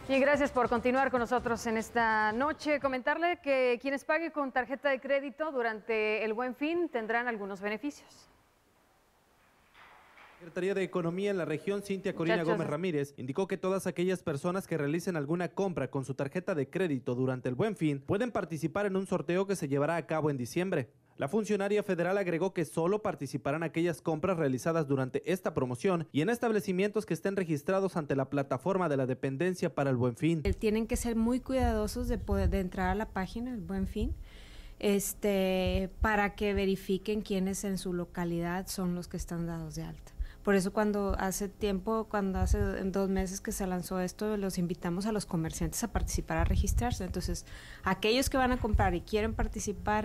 Y gracias por continuar con nosotros en esta noche. Comentarle que quienes paguen con tarjeta de crédito durante el Buen Fin tendrán algunos beneficios. Secretaría de Economía en la región, Cintia Corina Gómez Ramírez, indicó que todas aquellas personas que realicen alguna compra con su tarjeta de crédito durante el Buen Fin pueden participar en un sorteo que se llevará a cabo en diciembre. La funcionaria federal agregó que solo participarán aquellas compras realizadas durante esta promoción y en establecimientos que estén registrados ante la plataforma de la dependencia para el Buen Fin. Tienen que ser muy cuidadosos de entrar a la página del Buen Fin, para que verifiquen quiénes en su localidad son los que están dados de alta. Por eso hace 2 meses que se lanzó esto, los invitamos a los comerciantes a participar, a registrarse. Entonces, aquellos que van a comprar y quieren participar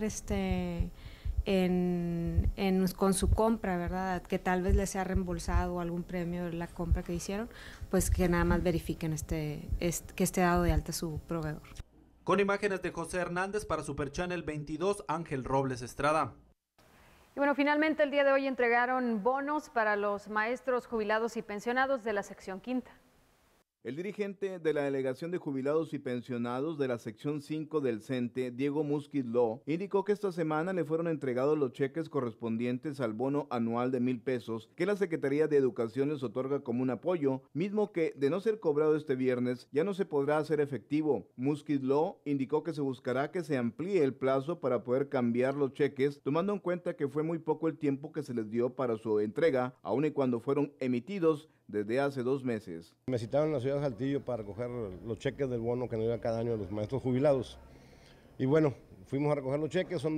con su compra, ¿verdad? Que tal vez les sea reembolsado algún premio de la compra que hicieron, pues que nada más verifiquen que esté dado de alta su proveedor. Con imágenes de José Hernández para Super Channel 22, Ángel Robles Estrada. Y bueno, finalmente el día de hoy entregaron bonos para los maestros jubilados y pensionados de la sección quinta. El dirigente de la Delegación de Jubilados y Pensionados de la sección 5 del CENTE, Diego Musquiz-Ló, indicó que esta semana le fueron entregados los cheques correspondientes al bono anual de 1,000 pesos que la Secretaría de Educación les otorga como un apoyo, mismo que, de no ser cobrado este viernes, ya no se podrá hacer efectivo. Musquiz-Ló indicó que se buscará que se amplíe el plazo para poder cambiar los cheques, tomando en cuenta que fue muy poco el tiempo que se les dio para su entrega, aun y cuando fueron emitidos desde hace 2 meses. Me citaron en la ciudad de Saltillo para recoger los cheques del bono que nos da cada año a los maestros jubilados. Y bueno, fuimos a recoger los cheques, son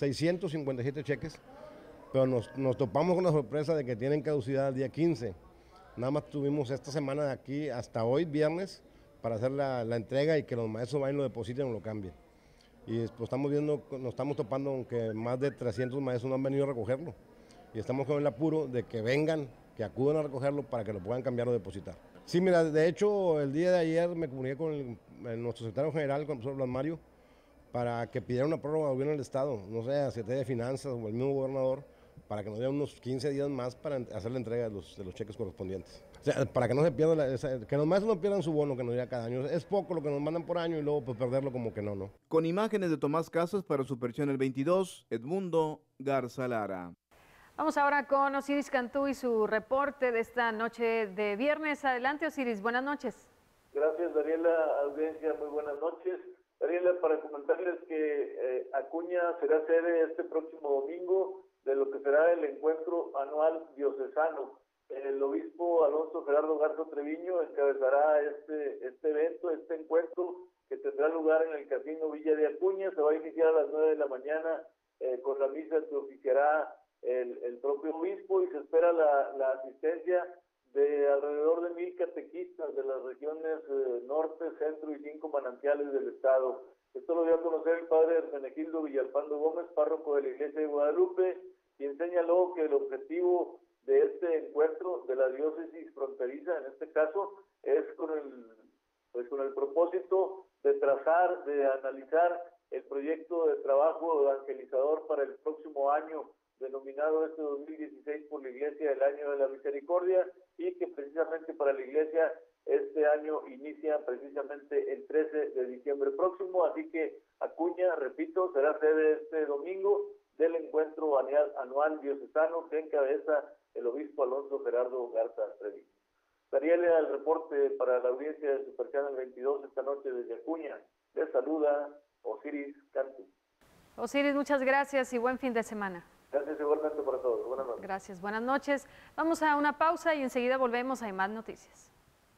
657 cheques, pero nos topamos con la sorpresa de que tienen caducidad el día 15. Nada más tuvimos esta semana de aquí hasta hoy, viernes, para hacer la entrega y que los maestros vayan, lo depositen o lo cambien. Y después nos estamos topando con que más de 300 maestros no han venido a recogerlo. Y estamos con el apuro de que vengan, que acudan a recogerlo para que lo puedan cambiar o depositar. Sí, mira, de hecho, el día de ayer me comuniqué con nuestro secretario general, con el profesor Blas Mario, para que pidiera una prórroga al gobierno del Estado, no sé, a Secretaría de Finanzas o el mismo gobernador, para que nos dé unos 15 días más para hacer la entrega de los cheques correspondientes. O sea, para que no se pierda, que los maestros no pierdan su bono que nos da cada año. Es poco lo que nos mandan por año y luego pues perderlo como que no. Con imágenes de Tomás Casas para Super Channel 22, Edmundo Garza Lara. Vamos ahora con Osiris Cantú y su reporte de esta noche de viernes. Adelante, Osiris, buenas noches. Gracias, Daniela, audiencia, muy buenas noches. Daniela, para comentarles que Acuña será sede este próximo domingo de lo que será el encuentro anual diocesano. El obispo Alonso Gerardo Garza Treviño encabezará este evento, este encuentro que tendrá lugar en el Casino Villa de Acuña. Se va a iniciar a las 9 de la mañana con la misa que oficiará el propio obispo, y se espera la asistencia de alrededor de 1,000 catequistas de las regiones norte, centro y 5 manantiales del estado. Esto lo dio a conocer el padre Hermenegildo Villalpando Gómez, párroco de la Iglesia de Guadalupe, quien señaló que el objetivo de este encuentro de la diócesis fronteriza, en este caso, es con el propósito de trazar, de analizar el proyecto de trabajo evangelizador para el próximo año, denominado 2016 por la Iglesia el Año de la Misericordia, y que precisamente para la Iglesia este año inicia precisamente el 13 de diciembre próximo, así que Acuña, repito, será sede este domingo del encuentro anual diocesano que encabeza el obispo Alonso Gerardo Garza Treviño. Daríale al reporte para la audiencia de Super Channel 22 esta noche desde Acuña. Les saluda Osiris Cantú. Osiris, muchas gracias y buen fin de semana. Gracias igualmente para todos. Buenas noches. Gracias, buenas noches. Vamos a una pausa y enseguida volvemos a más noticias.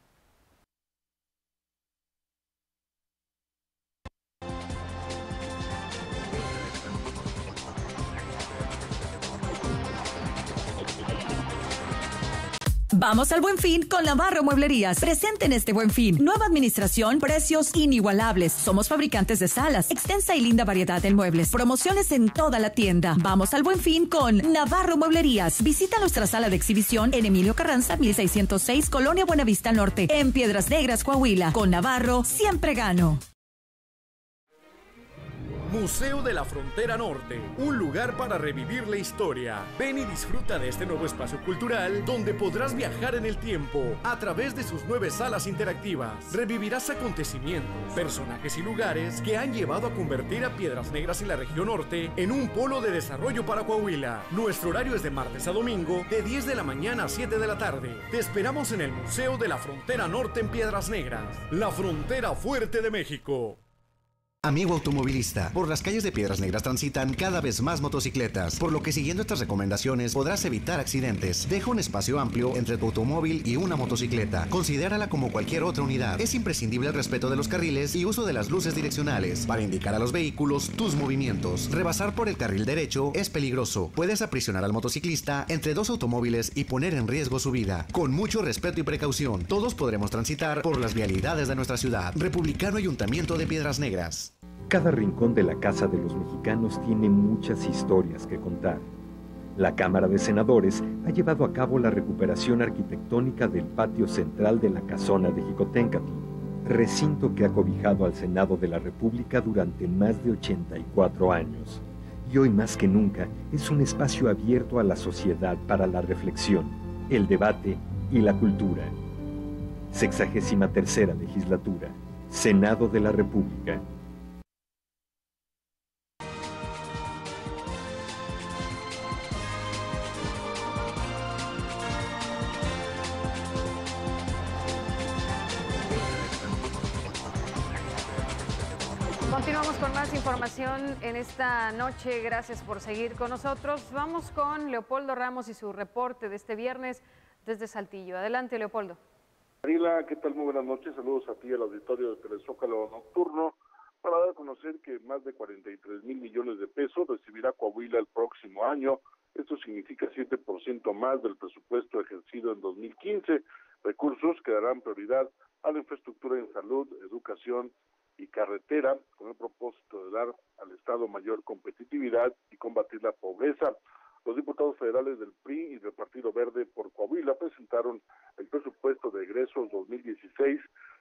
Vamos al Buen Fin con Navarro Mueblerías. Presente en este Buen Fin. Nueva administración, precios inigualables. Somos fabricantes de salas. Extensa y linda variedad en muebles. Promociones en toda la tienda. Vamos al Buen Fin con Navarro Mueblerías. Visita nuestra sala de exhibición en Emilio Carranza, 1606, Colonia Buenavista Norte, en Piedras Negras, Coahuila. Con Navarro, siempre gano. Museo de la Frontera Norte, un lugar para revivir la historia. Ven y disfruta de este nuevo espacio cultural donde podrás viajar en el tiempo a través de sus 9 salas interactivas. Revivirás acontecimientos, personajes y lugares que han llevado a convertir a Piedras Negras y la región norte en un polo de desarrollo para Coahuila. Nuestro horario es de martes a domingo, de 10 de la mañana a 7 de la tarde. Te esperamos en el Museo de la Frontera Norte en Piedras Negras, la frontera fuerte de México. Amigo automovilista, por las calles de Piedras Negras transitan cada vez más motocicletas, por lo que siguiendo estas recomendaciones podrás evitar accidentes. Deja un espacio amplio entre tu automóvil y una motocicleta. Considérala como cualquier otra unidad. Es imprescindible el respeto de los carriles y uso de las luces direccionales para indicar a los vehículos tus movimientos. Rebasar por el carril derecho es peligroso. Puedes aprisionar al motociclista entre 2 automóviles y poner en riesgo su vida. Con mucho respeto y precaución, todos podremos transitar por las vialidades de nuestra ciudad. Republicano Ayuntamiento de Piedras Negras. Cada rincón de la Casa de los Mexicanos tiene muchas historias que contar. La Cámara de Senadores ha llevado a cabo la recuperación arquitectónica del patio central de la Casona de Jicoténcatl, recinto que ha cobijado al Senado de la República durante más de 84 años. Y hoy más que nunca es un espacio abierto a la sociedad para la reflexión, el debate y la cultura. 63ª Legislatura, Senado de la República. Continuamos con más información en esta noche. Gracias por seguir con nosotros. Vamos con Leopoldo Ramos y su reporte de este viernes desde Saltillo. Adelante, Leopoldo. Marila, ¿qué tal? Muy buenas noches. Saludos a ti, al auditorio de Telezócalo Nocturno, para dar a conocer que más de 43,000 millones de pesos recibirá Coahuila el próximo año. Esto significa 7% más del presupuesto ejercido en 2015. Recursos que darán prioridad a la infraestructura en salud, educación y carretera, con el propósito de dar al Estado mayor competitividad y combatir la pobreza. Los diputados federales del PRI y del Partido Verde por Coahuila presentaron el presupuesto de egresos 2016,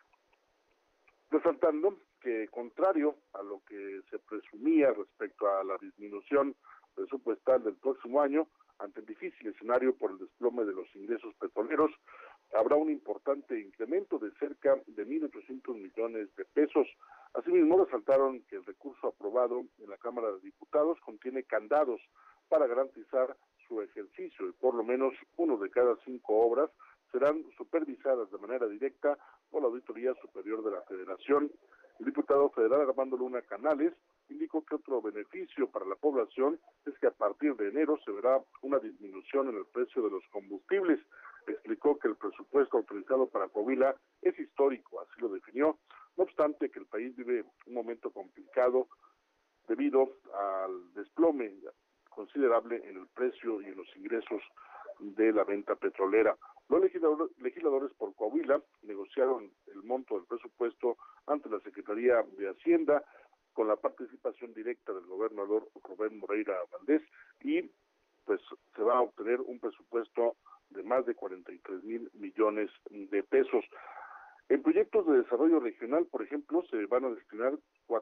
resaltando que, contrario a lo que se presumía respecto a la disminución presupuestal del próximo año, ante el difícil escenario por el desplome de los ingresos petroleros, habrá un importante incremento de cerca de 1.800 millones de pesos. Asimismo, resaltaron que el recurso aprobado en la Cámara de Diputados contiene candados para garantizar su ejercicio y por lo menos 1 de cada 5 obras serán supervisadas de manera directa por la Auditoría Superior de la Federación. El diputado federal Armando Luna Canales indicó que otro beneficio para la población es que a partir de enero se verá una disminución en el precio de los combustibles. Explicó que el presupuesto autorizado para Coahuila es histórico, así lo definió, no obstante que el país vive un momento complicado debido al desplome considerable en el precio y en los ingresos de la venta petrolera. Los legisladores por Coahuila negociaron el monto del presupuesto ante la Secretaría de Hacienda con la participación directa del gobernador Rubén Moreira Valdés y pues se va a obtener un presupuesto de más de 43,000 millones de pesos. En proyectos de desarrollo regional, por ejemplo, se van a destinar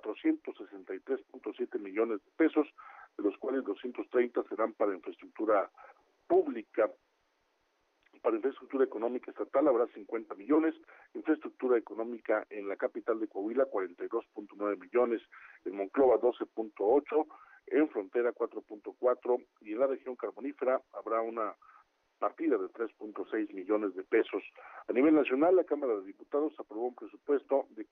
463.7 millones de pesos, de los cuales 230 serán para infraestructura pública. Para infraestructura económica estatal habrá 50 millones, infraestructura económica en la capital de Coahuila 42.9 millones, en Monclova 12.8, en Frontera 4.4 y en la región carbonífera habrá una partida de 3.6 millones de pesos. A nivel nacional, la Cámara de Diputados aprobó un presupuesto de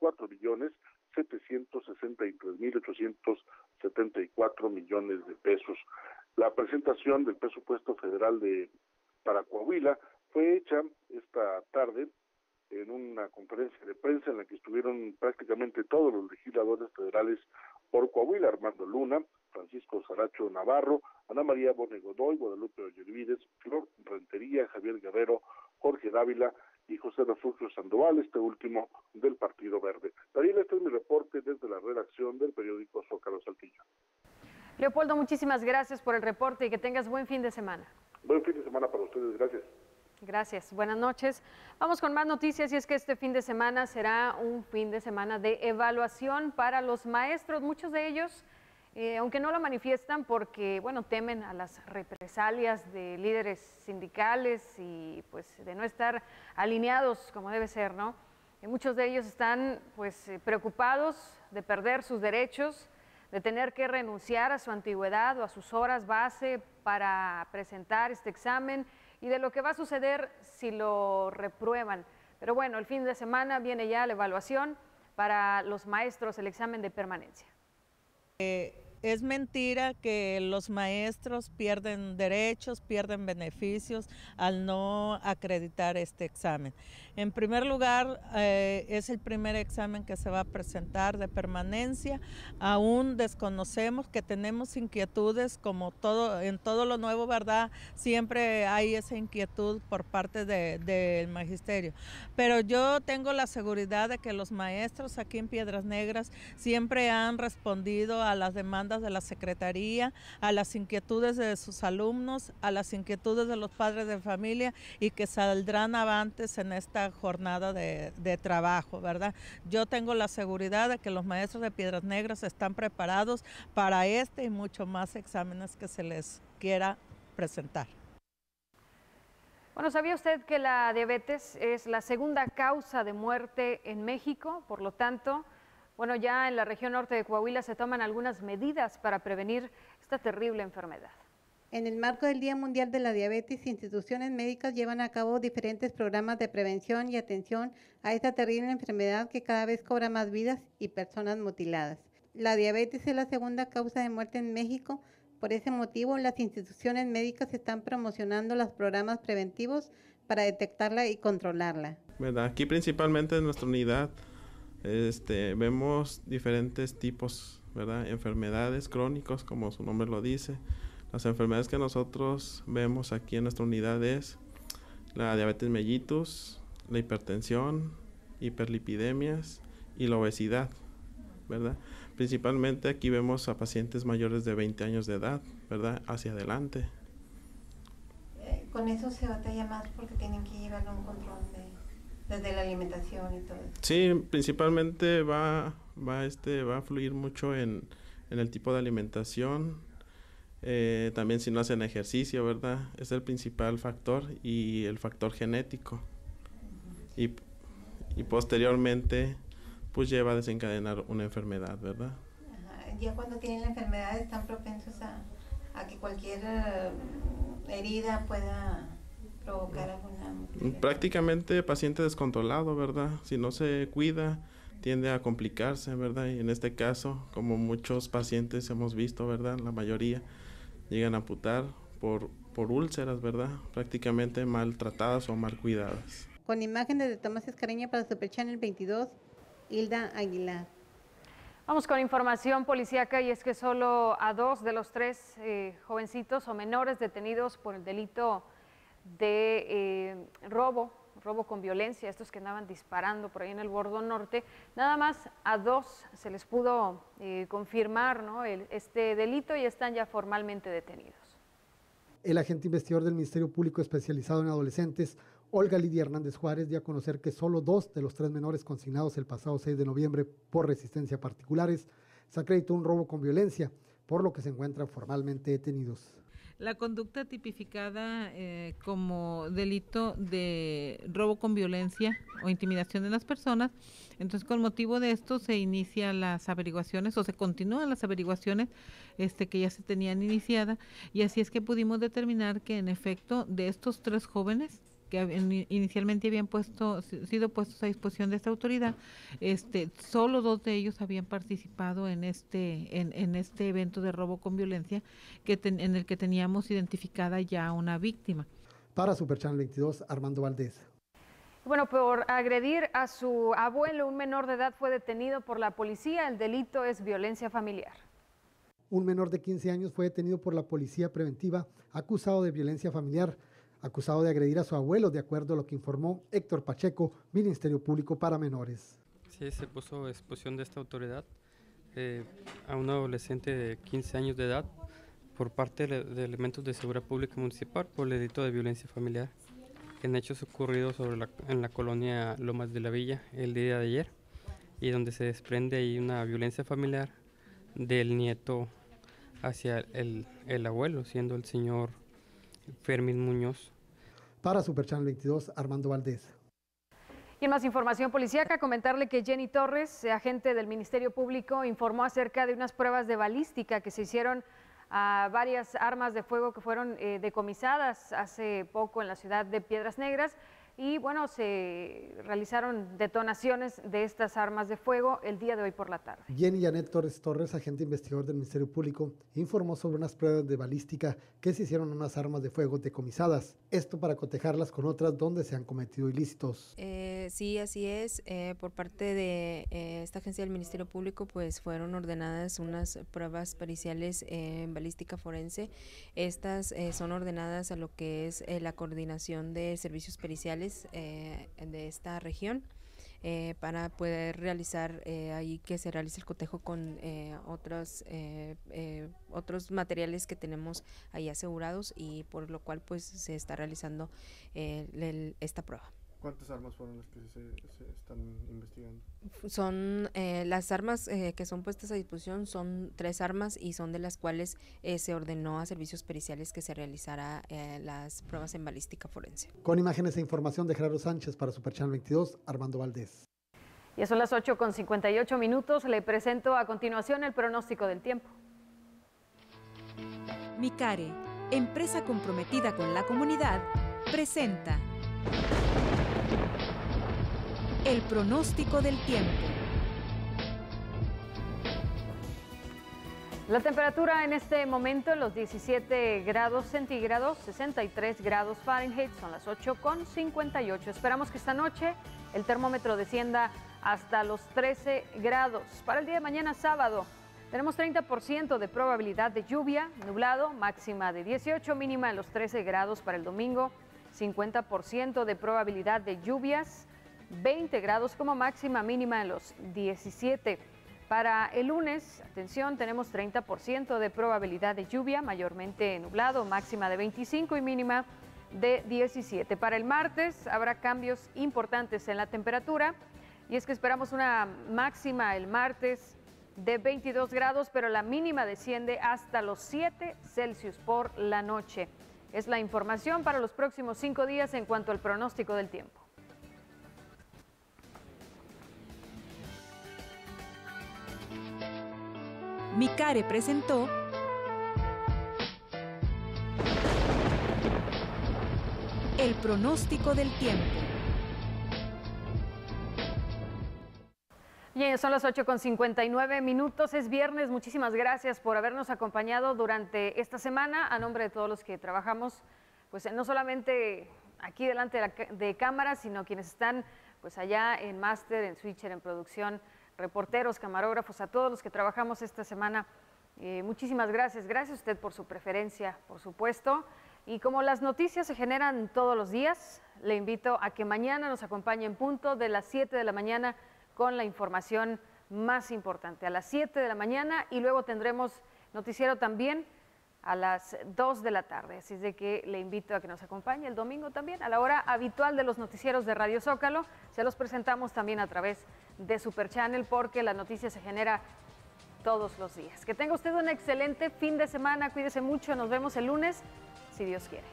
4.763.874 millones de pesos. La presentación del presupuesto federal para Coahuila fue hecha esta tarde en una conferencia de prensa en la que estuvieron prácticamente todos los legisladores federales por Coahuila: Armando Luna, Francisco Saracho Navarro, Ana María Bone Godoy, Guadalupe Ollervides, Flor Rentería, Javier Guerrero, Jorge Dávila y José Refugio Sandoval, este último del Partido Verde. Daniel, este es mi reporte desde la redacción del periódico Zócalo Saltillo. Leopoldo, muchísimas gracias por el reporte y que tengas buen fin de semana. Buen fin de semana para ustedes, gracias. Gracias, buenas noches. Vamos con más noticias y es que este fin de semana será un fin de semana de evaluación para los maestros. Muchos de ellos aunque no lo manifiestan porque, bueno, temen a las represalias de líderes sindicales y pues de no estar alineados como debe ser, ¿no? Muchos de ellos están pues preocupados de perder sus derechos, de tener que renunciar a su antigüedad o a sus horas base para presentar este examen y de lo que va a suceder si lo reprueban. Pero bueno, el fin de semana viene ya la evaluación para los maestros, el examen de permanencia. Es mentira que los maestros pierden derechos, pierden beneficios al no acreditar este examen. En primer lugar, es el primer examen que se va a presentar de permanencia. Aún desconocemos, que tenemos inquietudes, como todo en todo lo nuevo, ¿verdad? Siempre hay esa inquietud por parte del magisterio. Pero yo tengo la seguridad de que los maestros aquí en Piedras Negras siempre han respondido a las demandas de la Secretaría, a las inquietudes de sus alumnos, a las inquietudes de los padres de familia, y que saldrán avantes en esta jornada de trabajo, ¿verdad? Yo tengo la seguridad de que los maestros de Piedras Negras están preparados para este y mucho más exámenes que se les quiera presentar. Bueno, ¿sabía usted que la diabetes es la segunda causa de muerte en México? Por lo tanto, bueno, ya en la región norte de Coahuila se toman algunas medidas para prevenir esta terrible enfermedad. En el marco del Día Mundial de la Diabetes, instituciones médicas llevan a cabo diferentes programas de prevención y atención a esta terrible enfermedad que cada vez cobra más vidas y personas mutiladas. La diabetes es la segunda causa de muerte en México. Por ese motivo, las instituciones médicas están promocionando los programas preventivos para detectarla y controlarla. ¿Verdad? Aquí principalmente en nuestra unidad vemos diferentes tipos, ¿verdad? Enfermedades crónicas, como su nombre lo dice. Las enfermedades que nosotros vemos aquí en nuestra unidad es la diabetes mellitus, la hipertensión, hiperlipidemias y la obesidad, ¿verdad? Principalmente aquí vemos a pacientes mayores de 20 años de edad, ¿verdad? Hacia adelante. Con eso se batalla más porque tienen que llevar un control desde la alimentación y todo eso. Sí, principalmente va a fluir mucho en el tipo de alimentación. También si no hacen ejercicio, ¿verdad? Es el principal factor, y el factor genético. Y posteriormente pues lleva a desencadenar una enfermedad, ¿verdad? Ajá. Ya cuando tienen la enfermedad están propensos a que cualquier herida pueda provocar alguna mutilación. Prácticamente paciente descontrolado, ¿verdad? Si no se cuida, tiende a complicarse, ¿verdad? Y en este caso, como muchos pacientes hemos visto, ¿verdad? La mayoría llegan a amputar por úlceras, ¿verdad? Prácticamente maltratadas o mal cuidadas. Con imágenes de Tomás Escareña para Super Channel 22, Hilda Aguilar. Vamos con información policíaca, y es que solo a 2 de los 3 jovencitos o menores detenidos por el delito de robo con violencia, estos que andaban disparando por ahí en el Bordón Norte, nada más a 2 se les pudo confirmar, ¿no?, este delito, y están ya formalmente detenidos. El agente investigador del Ministerio Público especializado en adolescentes, Olga Lidia Hernández Juárez, dio a conocer que solo 2 de los 3 menores consignados el pasado 6 de noviembre por resistencia a particulares se acreditó un robo con violencia, por lo que se encuentran formalmente detenidos. La conducta tipificada como delito de robo con violencia o intimidación de las personas, entonces con motivo de esto se inician las averiguaciones, o se continúan las averiguaciones que ya se tenían iniciadas, y así es que pudimos determinar que en efecto de estos 3 jóvenes que inicialmente habían sido puestos a disposición de esta autoridad, solo 2 de ellos habían participado en este evento de robo con violencia en el que teníamos identificada ya una víctima. Para Super Channel 22, Armando Valdés. Bueno, por agredir a su abuelo, un menor de edad fue detenido por la policía. El delito es violencia familiar. Un menor de 15 años fue detenido por la policía preventiva acusado de violencia familiar, acusado de agredir a su abuelo, de acuerdo a lo que informó Héctor Pacheco, Ministerio Público para Menores. Sí, se puso a disposición de esta autoridad a un adolescente de 15 años de edad por parte de elementos de seguridad pública municipal por el delito de violencia familiar, en hechos ocurridos en la colonia Lomas de la Villa el día de ayer, y donde se desprende ahí una violencia familiar del nieto hacia el abuelo, siendo el señor Fermín Muñoz. Para Super Channel 22, Armando Valdés. Y en más información policíaca, comentarle que Jenny Torres, agente del Ministerio Público, informó acerca de unas pruebas de balística que se hicieron a varias armas de fuego que fueron decomisadas hace poco en la ciudad de Piedras Negras. Y bueno, se realizaron detonaciones de estas armas de fuego el día de hoy por la tarde. Jenny Janet Torres, agente investigador del Ministerio Público, informó sobre unas pruebas de balística que se hicieron en unas armas de fuego decomisadas. Esto para cotejarlas con otras donde se han cometido ilícitos. Sí, así es. Por parte de esta agencia del Ministerio Público, pues fueron ordenadas unas pruebas periciales en balística forense. Estas son ordenadas a lo que es la coordinación de servicios periciales de esta región para poder realizar ahí que se realice el cotejo con otros materiales que tenemos ahí asegurados, y por lo cual pues se está realizando esta prueba. ¿Cuántas armas fueron las que se están investigando? Son las armas que son puestas a disposición, son 3 armas, y son de las cuales se ordenó a servicios periciales que se realizara las pruebas en balística forense. Con imágenes e información de Gerardo Sánchez para Super Channel 22, Armando Valdés. Ya son las 8:58. Le presento a continuación el pronóstico del tiempo. Micare, empresa comprometida con la comunidad, presenta el pronóstico del tiempo. La temperatura en este momento, los 17 grados centígrados, 63 grados Fahrenheit, son las 8:58. Esperamos que esta noche el termómetro descienda hasta los 13 grados. Para el día de mañana, sábado, tenemos 30% de probabilidad de lluvia, nublado, máxima de 18, mínima en los 13 grados. Para el domingo, 50% de probabilidad de lluvias, 20 grados como máxima, mínima en los 17. Para el lunes, atención, tenemos 30% de probabilidad de lluvia, mayormente nublado, máxima de 25 y mínima de 17. Para el martes habrá cambios importantes en la temperatura, y es que esperamos una máxima el martes de 22 grados, pero la mínima desciende hasta los 7 Celsius por la noche. Es la información para los próximos 5 días en cuanto al pronóstico del tiempo. Micare presentó el pronóstico del tiempo. Bien, son las 8:59. Es viernes. Muchísimas gracias por habernos acompañado durante esta semana. A nombre de todos los que trabajamos, pues no solamente aquí delante de cámaras, sino quienes están pues allá en máster, en switcher, en producción, reporteros, camarógrafos, a todos los que trabajamos esta semana. Muchísimas gracias. Gracias a usted por su preferencia, por supuesto. Y como las noticias se generan todos los días, le invito a que mañana nos acompañe en punto de las 7 de la mañana con la información más importante. A las 7 de la mañana, y luego tendremos noticiero también a las 2 de la tarde. Así es de que le invito a que nos acompañe el domingo también a la hora habitual de los noticieros de Radio Zócalo. Se los presentamos también a través de Super Channel, porque la noticia se genera todos los días. Que tenga usted un excelente fin de semana, cuídese mucho, nos vemos el lunes, si Dios quiere.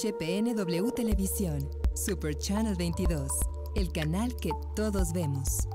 XHPNW Televisión, Super Channel 22, el canal que todos vemos.